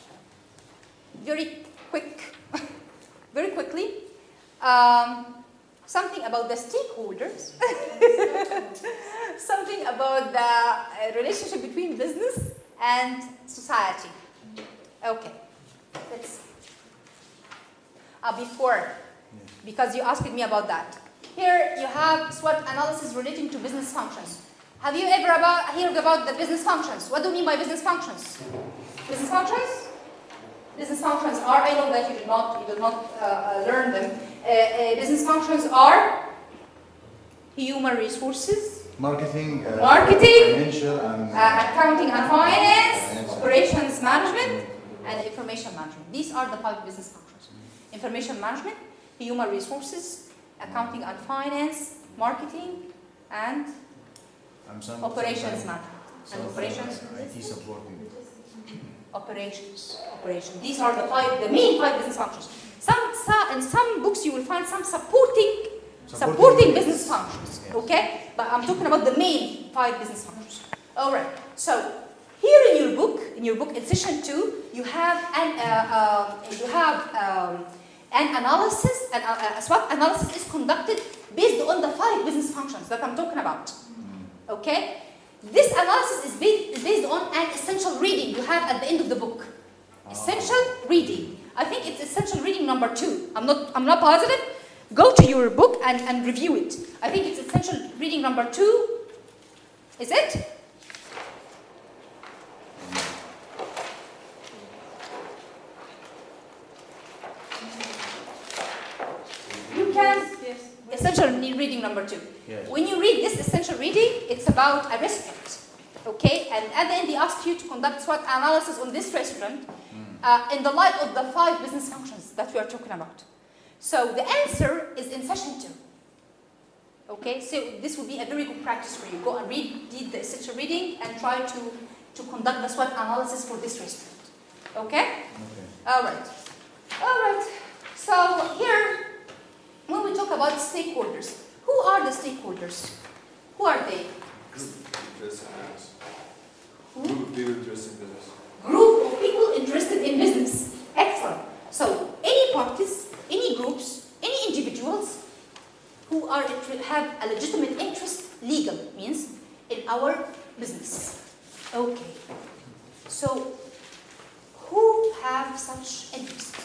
Very quick, very quickly. Um, something about the stakeholders. Something about the uh, relationship between business and society. Okay, let's. Uh, before, because you asked me about that. Here you have SWOT analysis relating to business functions. Have you ever about, heard about the business functions? What do you mean by business functions? Business functions? Business functions are, I know that you did not, you did not uh, uh, learn them. Uh, uh, business functions are human resources, Marketing, uh, Marketing, financial, and uh, accounting and finance, Finance. operations management, and information management. These are the five business functions. Information management, human resources, accounting and finance, marketing, and and some, operations sometimes- management. And some operations, I T supporting. operations, operations. These are the five, the main five business functions. Some, some in some books you will find some supporting, supporting, Supporting business functions. Yes. Okay, but I'm talking about the main five business functions. All right. So here in your book, in your book in session two, you have an uh, uh, you have um, an analysis, and uh, uh, SWOT analysis is conducted based on the five business functions that I'm talking about. Okay? This analysis is based, is based on an essential reading you have at the end of the book. Essential reading. I think it's essential reading number two. I'm not, I'm not positive. Go to your book and, and review it. I think it's essential reading number two. Is it? You can. Yes. Essential reading number two. Yes. When you read this essential reading, it's about a restaurant. Okay? And at the end, they ask you to conduct SWOT analysis on this restaurant uh, in the light of the five business functions that we are talking about. So the answer is in session two. Okay? So this will be a very good practice for you. Go and read, read the essential reading and try to, to conduct the SWOT analysis for this restaurant. Okay? Okay. All right. All right. So here, when we talk about stakeholders, who are the stakeholders? Who are they? Interested in business. Who? Group of people interested in business. Group of people interested in business. Excellent. So any parties, any groups, any individuals who are have a legitimate interest, legal means, in our business. Okay. So who have such interest?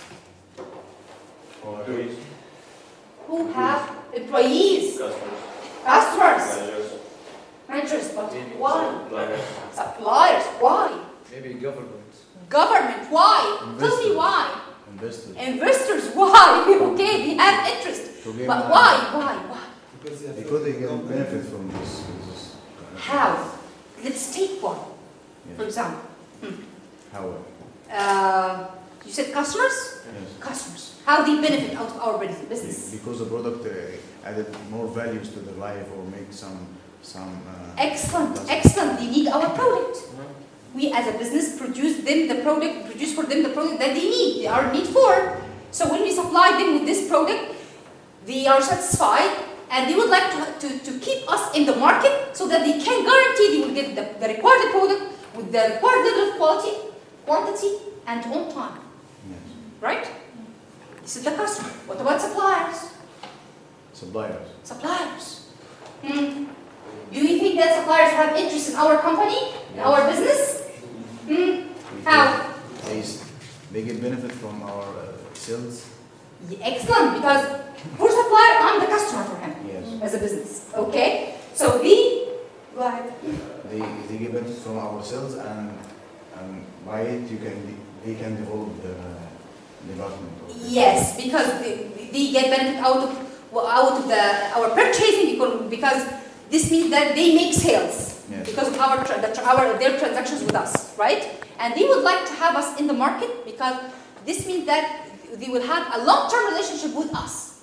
Or- Who have employees, Customers, customers, managers, managers, but Maybe why? suppliers. Suppliers, why? Maybe government. Government, why? Tell me Investors. why. Investors. Investors, why? Okay, they have interest. To gain But money. why? Why? Why? Because they Because they get benefit from this. this How? Let's take one, for Yes. example. How? Uh, you said customers? Yes. Customers. How they benefit out of our Be- business? Because the product uh, added more values to their life or make some some. Uh, Excellent, plus- excellent. They need our product. We as a business produce them the product, produce for them the product that they need, they are need for. So when we supply them with this product, they are satisfied and they would like to, to, to keep us in the market so that they can guarantee they will get the, the required product with the required level of quality, quantity, and on time. Yes. Right? This is the customer. What about suppliers? Suppliers. Suppliers. Hmm. Do you think that suppliers have interest in our company, in our business? Hmm. How? They, s- they get benefit from our uh, sales. Yeah, excellent, because for supplier, I'm the customer for him Yes. as a business. Okay? So we, go ahead. They, they get benefit from our sales and and by it you can de- they can develop the development. of the- Yes, because they, they get benefit out of well, out of the our purchasing because, because this means that they make sales Yes. because of our, tra- the, tra- our their transactions with us, right? And they would like to have us in the market because this means that they will have a long-term relationship with us,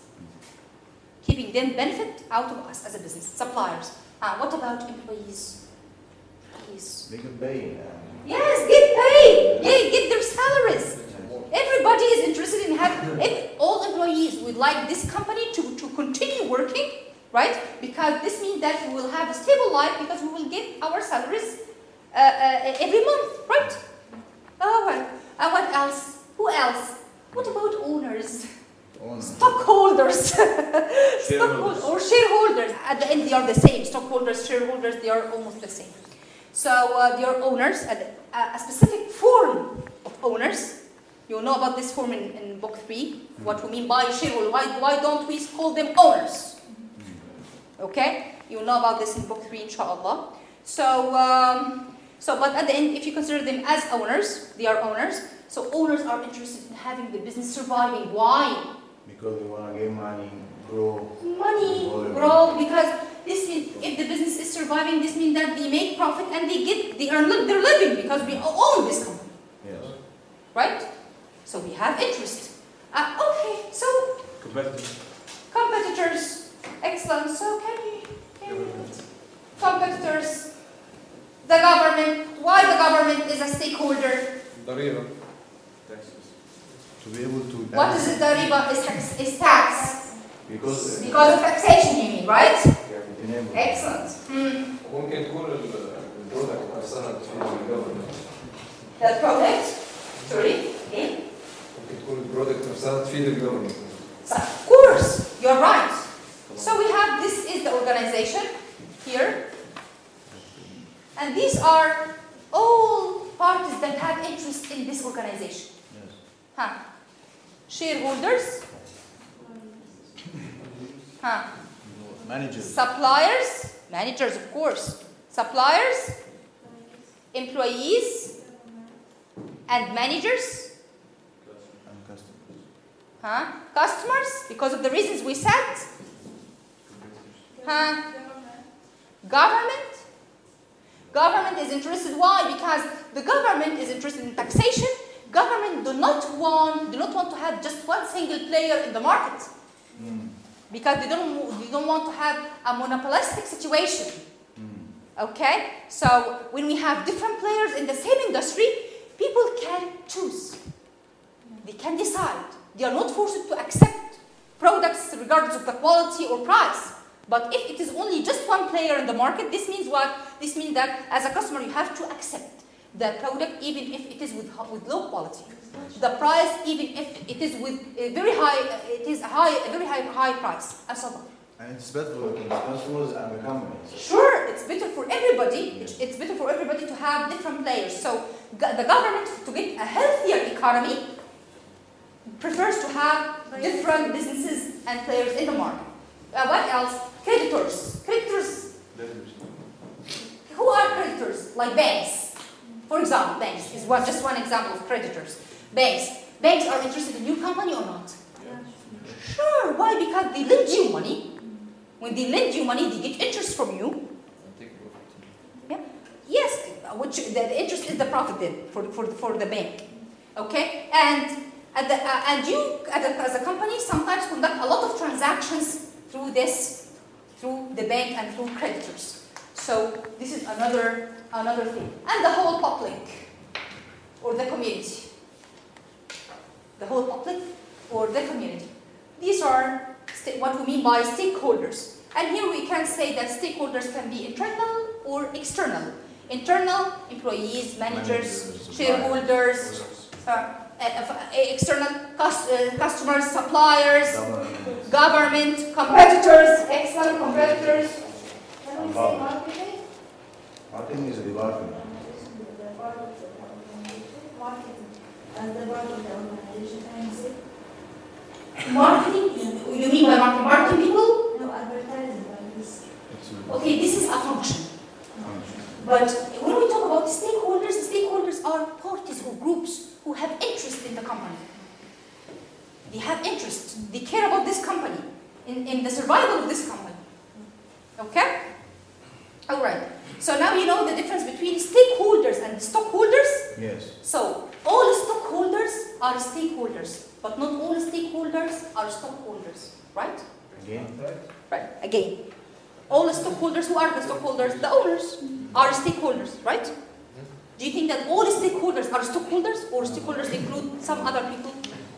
keeping them benefit out of us as a business. Suppliers. Uh, what about employees? Employees. They can pay. Um, Yes, get paid. Yeah, get their salaries. Everybody is interested in having, if all employees would like this company to, to continue working, right? Because this means that we will have a stable life because we will get our salaries uh, uh, every month, right? Oh, well. And what else? Who else? What about owners? own- Stockholders. Stockholders Shareholders. or shareholders. At the end, they are the same. Stockholders, shareholders, they are almost the same. So uh, they are owners, a, a specific form of owners. You'll know about this form in, in book three, what we mean by shareholder. Why, why don't we call them owners? Okay? You'll know about this in book three, inshallah. So, um, so, but at the end, if you consider them as owners, they are owners. So owners are interested in having the business surviving. Why? Because they want to get money, grow. Money, grow, because this means if the business is surviving, this means that they make profit and they get, they earn li- their living because we own this company, Yes. right? So we have interest. Uh, okay, so competitive. competitors, excellent. So can you, can you competitors, the government, why the government is a stakeholder? ضريبة. Taxes. To be able to. What is it, the riba is tax, is tax. Because. Because of taxation, you mean, right? it enables- Excellent. Hmm. ممكن تكون ال- البرودكت نفسها تفيد الجفرمنت. The product, sorry, okay. ممكن تكون البرودكت نفسها تفيد الجفرمنت. Of course, you're right. So we have, this is the organization here. And these are all parties that have interest in this organization. Yes. Huh. Shareholders. Huh. Managers. Suppliers, managers of course. Suppliers, employees, and managers. And customers. Huh? Customers, because of the reasons we said. Huh? Government. Government is interested. Why? Because the government is interested in taxation. Government do not want do not want to have just one single player in the market Mm. because they don't they don't want to have a monopolistic situation. Mm. Okay? So when we have different players in the same industry, people can choose. They can decide. They are not forced to accept products regardless of the quality or price. But if it is only just one player in the market, this means what? This means that as a customer you have to accept the product even if it is with, with low quality. The price even if it is with a very high, it is a high, a very high, high price, and so on. And it's better for the customers and the companies. Sure, it's better for everybody. It's, it's better for everybody to have different players. So go- the government, to get a healthier economy, prefers to have different businesses and players in the market. Uh, what else? Creditors. Creditors. Who are creditors? Like banks. For example, banks is one, just one example of creditors. Banks. Banks are interested in your company or not? Sure, why? Because they lend you money. When they lend you money, they get interest from you. Yeah. Yes, which the, the interest is the profit then for, for, for the bank. Okay? And at the, uh, and you as a, as a company sometimes conduct a lot of transactions through this, through the bank and through creditors. So this is another another thing. And the whole public or the community. The whole public or the community. These are what we mean by stakeholders. And here we can say that stakeholders can be internal or external. Internal, employees, managers, managers shareholders, uh, uh, external cus uh, customers, suppliers, government. government, competitors, excellent competitors. Can we say marketing? Marketing is a department. Marketing as the part of the organization, can you say? Marketing? You mean by marketing? Marketing people? No, advertising like this. Okay, this is a function. But when we talk about stakeholders, stakeholders are parties or groups who have interest in the company. They have interest. They care about this company, in, in the survival of this company. Okay? All right. So now you know the difference between stakeholders and stockholders? Yes. So all stockholders are stakeholders, but not all stakeholders are stockholders. Right? Again? Right. Again. All the stockholders, who are the stockholders? The owners are stakeholders, right? Do you think that all the stakeholders are stockholders, or stakeholders include some other people?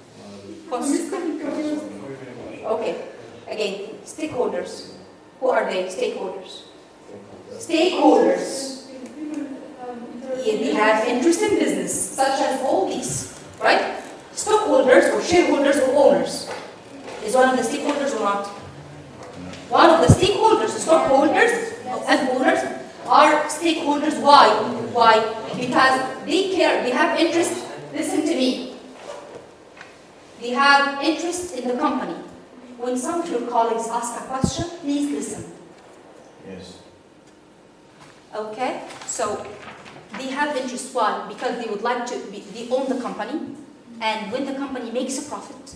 Okay. Again, stakeholders. Who are they? Stakeholders. Stakeholders. Yeah, they have interest in business, such as all these, right? Stockholders or shareholders or owners. Is one of the stakeholders or not? One of the stakeholders, stockholders and owners are stakeholders. Why? Why? Because they care, they have interest. Listen to me. They have interest in the company. When some of your colleagues ask a question, please listen. Yes. Okay? So, they have interest. Why? Because they would like to, be, they own the company. And when the company makes a profit,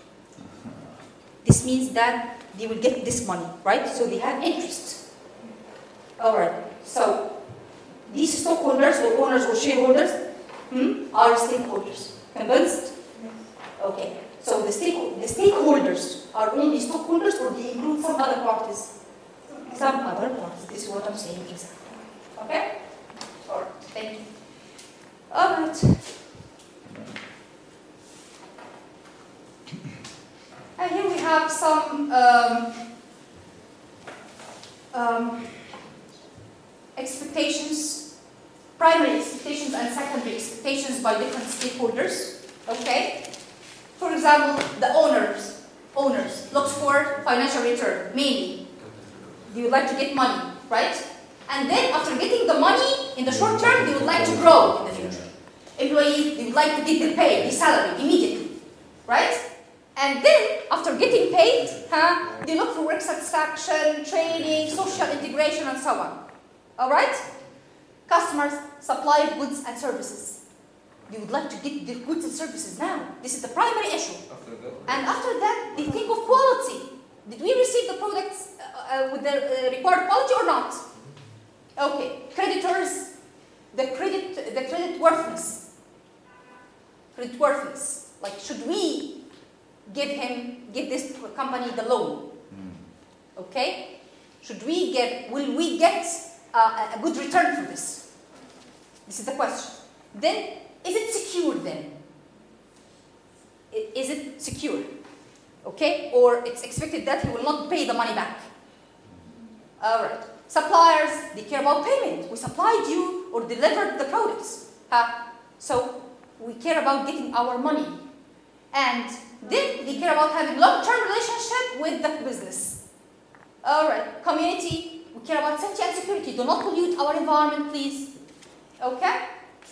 this means that they will get this money, right? So they have interest. All right. So these stockholders or owners or shareholders hmm, are stakeholders. Convinced? Okay. So the, stake, the stakeholders are only stockholders, or they include some other parties? Some other parties. This is what I'm saying exactly. Okay? All right. Thank you. All right. And here we have some um, um, expectations, primary expectations and secondary expectations by different stakeholders. Okay? For example, the owners, owners looks for financial return, mainly. They would like to get money, right? And then after getting the money in the short term, they would like to grow in the future. Employees, they would like to get their pay, their salary immediately, right? And then, after getting paid, huh, they look for work satisfaction, training, social integration, and so on. All right? Customers supply goods and services. They would like to get their goods and services now. This is the primary issue. After that, And after that, they think of quality. Did we receive the products uh, uh, with the uh, required quality or not? Okay. Creditors, the credit, the credit worthiness. Credit worthiness. Like, should we give him, give this company the loan? Okay? Should we get, will we get uh, a good return for this? This is the question. Then, is it secure then? I- Is it secure? Okay? Or it's expected that he will not pay the money back. All right. Suppliers, they care about payment. We supplied you or delivered the products. Uh, so, we care about getting our money. And then they care about having long-term relationship with the business. All right. Community, we care about safety and security. Do not pollute our environment, please. Okay?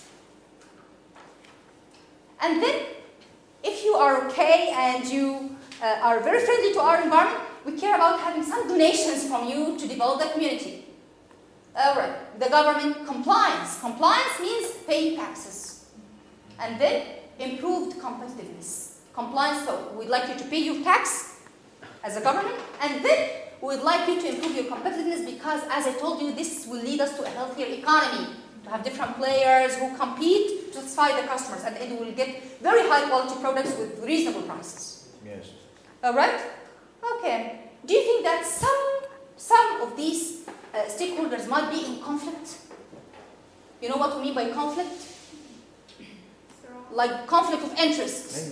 And then, if you are okay and you uh, are very friendly to our environment, we care about having some donations from you to develop the community. All right. The government compliance. Compliance means paying taxes. And then, improved competitiveness. compliance, so we'd like you to pay your tax as a government, and then we'd like you to improve your competitiveness because, as I told you, this will lead us to a healthier economy, to have different players who compete to satisfy the customers, and it will get very high quality products with reasonable prices. Yes. All right? Okay. Do you think that some, some of these uh, stakeholders might be in conflict? You know what we mean by conflict? Like conflict of interests.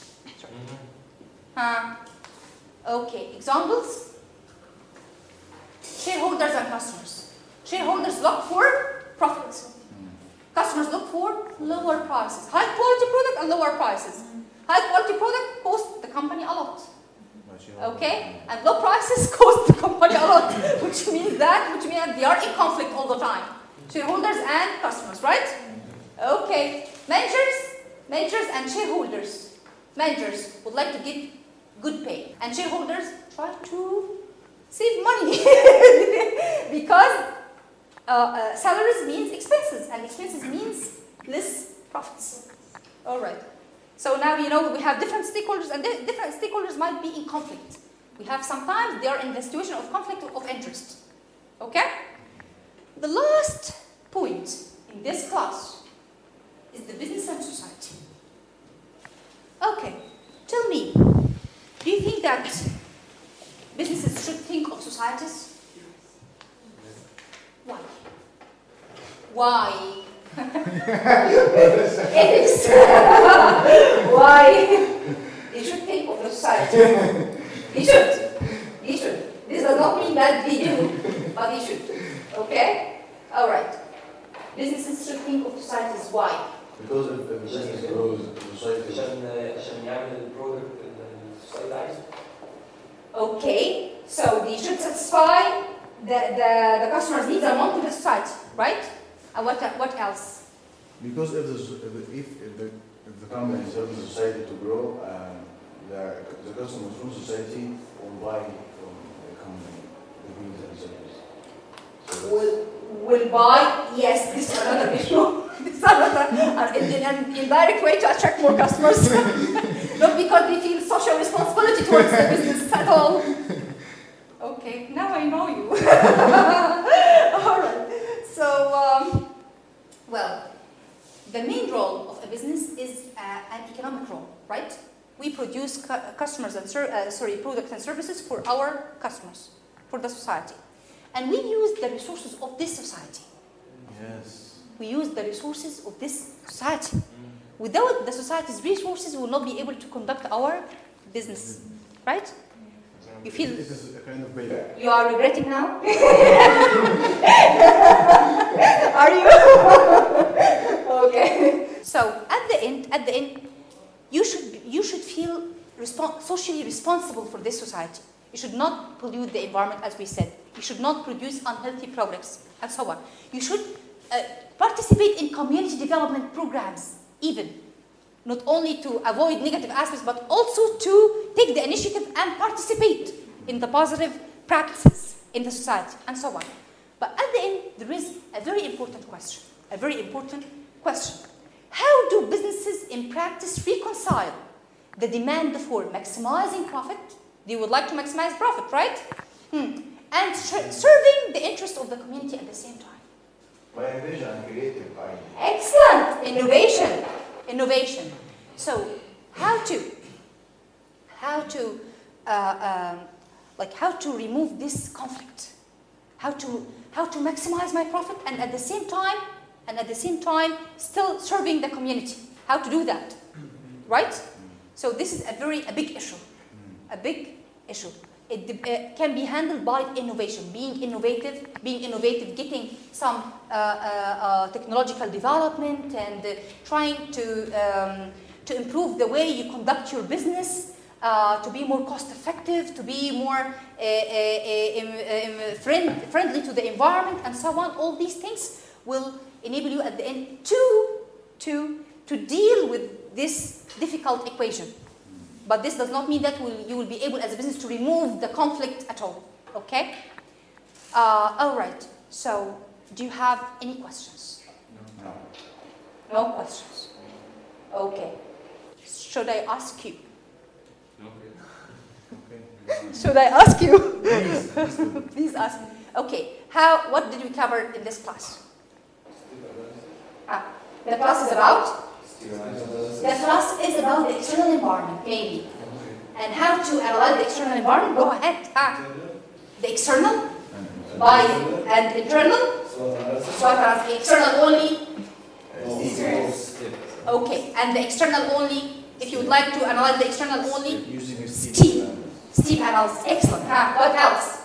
Huh? Okay. Examples? Shareholders and customers. Shareholders look for profits. Customers look for lower prices. High quality product and lower prices. High quality product costs the company a lot. Okay? And low prices cost the company a lot, which means that, which means that they are in conflict all the time. Shareholders and customers, right? Okay. Managers, managers and shareholders. Managers would like to get good pay, and shareholders try to save money because uh, uh, salaries means expenses, and expenses means less profits. All right. So now you know we have different stakeholders, and different stakeholders might be in conflict. We have sometimes they are in the situation of conflict of interest. Okay? The last point in this class is the business and society. Okay, tell me, do you think that businesses should think of societies? Why? Why? Ethics. Why? They should think of the society. They should. They should. This does not mean that they do, but they should. Okay? All right. Businesses should think of societies. Why? Because if the business grows, the society. عشان عشان يعمل البرودكت اللي السوسايتي عايزه. Okay, so they should satisfy the, the, the customer's needs and want to the society, right? And what, what else? Because if the, if, if the, if the company is helping the society to grow, uh, the, the customers from society will buy from the company the goods and services. So Will, will buy, yes, this is another issue. This is another, uh, in, in an indirect way to attract more customers. Not because they feel social responsibility towards the business at all. Okay, now I know you. All right. So, um, well, the main role of a business is uh, an economic role, right? We produce cu customers and ser uh, sorry, products and services for our customers, for the society, and we use the resources of this society. yes. We use the resources of this society. Without the society's resources, we will not be able to conduct our business, right? You feel it is a kind of payback. you are regretting now? Are you? Okay. So at the end, at the end, you should you should feel respons socially responsible for this society. You should not pollute the environment, as we said. You should not produce unhealthy products, and so on. You should uh, participate in community development programs, even not only to avoid negative aspects, but also to take the initiative and participate in the positive practices in the society, and so on. But at the end, there is a very important question, a very important question. How do businesses in practice reconcile the demand for maximizing profit? They would like to maximize profit, right? Hmm. And serving the interest of the community at the same time. By innovation and creative ideas. Excellent! Innovation. Innovation. So, how to, how to, uh, um, like how to remove this conflict? How to, how to maximize my profit and at the same time, and at the same time, still serving the community? How to do that, right? So this is a very a big issue, a big issue. It uh, can be handled by innovation, being innovative, being innovative, getting some uh, uh, uh, technological development and uh, trying to, um, to improve the way you conduct your business, uh, to be more cost effective, to be more uh, uh, uh, friend, friendly to the environment and so on. All these things will enable you at the end to, to, to deal with this difficult equation. But this does not mean that will, you will be able as a business to remove the conflict at all, okay? Uh, all right, so do you have any questions? No. No questions. Okay. Should I ask you, Okay. Should I ask you? Please, please do. Please ask. Okay. How? What did we cover in this class? Ah, the class is about. The class is about the external environment mainly, and how to analyze the external environment. Go ahead. Ah, the external, by and internal. So the external only. Okay, and the external only. If you would like to analyze the external only, Using a steep, steep analysis. Excellent. Huh? What else?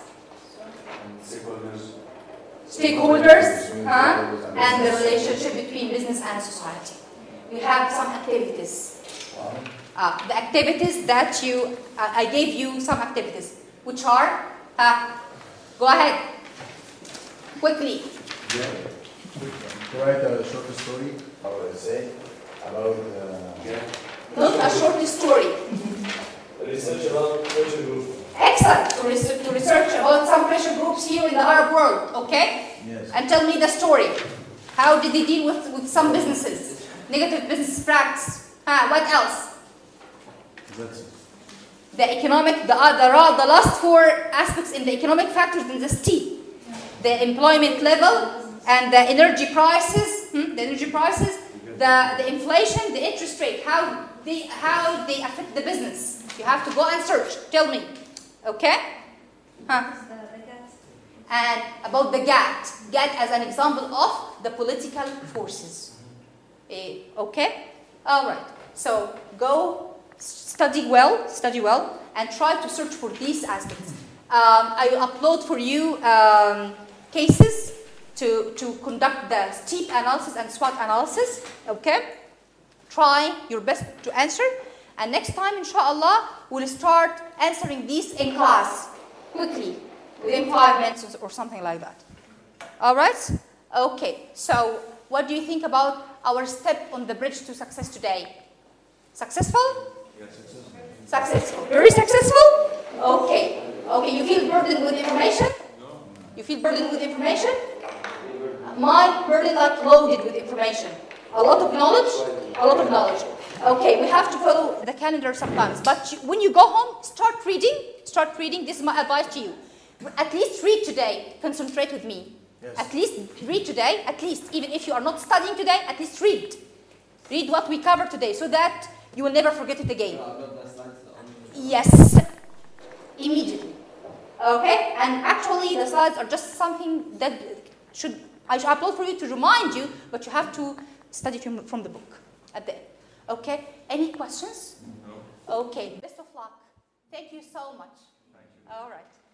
Stakeholders, huh? And the relationship between business and society. We have some activities. Uh, the activities that you, uh, I gave you some activities, which are, uh, go ahead, quickly. Yeah. To write a short story or essay about. Uh, Not a short story. Research about pressure group. Excellent. To, res to research about some pressure groups here in the Arab world, okay? yes. And tell me the story. How did they deal with, with some businesses? Negative business practice. Ah, what else? That's it. The economic, the, uh, the, the last four aspects in the economic factors in the steep. The employment level and the energy prices, hmm, the energy prices, the, the inflation, the interest rate, how they, how they affect the business. You have to go and search. Tell me. Okay? Huh? And about the G A T. G A T as an example of the political forces. Eh, okay? All right. So go study well, study well, and try to search for these aspects. Um, I will upload for you um, cases to, to conduct the STEEP analysis and SWOT analysis. Okay? Try your best to answer. And next time, inshallah, we'll start answering these in class quickly, within five minutes or something like that. All right? Okay. So what do you think about our step on the bridge to success today? Successful? Yes, successful. Successful. Very successful? Okay. Okay, you feel burdened with information? No. You feel burdened with information? My burden like loaded with information. A lot of knowledge? A lot of knowledge. Okay, we have to follow the calendar sometimes. But you, when you go home, start reading. Start reading. This is my advice to you. At least read today. Concentrate with me. Yes. At least read today. At least, even if you are not studying today, at least read. Read what we covered today so that you will never forget it again. Yes. Immediately. Okay? And actually, the slides are just something that should I should upload for you to remind you, but you have to study from, from the book at the end. Okay? Any questions? No. Okay. Best of luck. Thank you so much. Thank you. All right.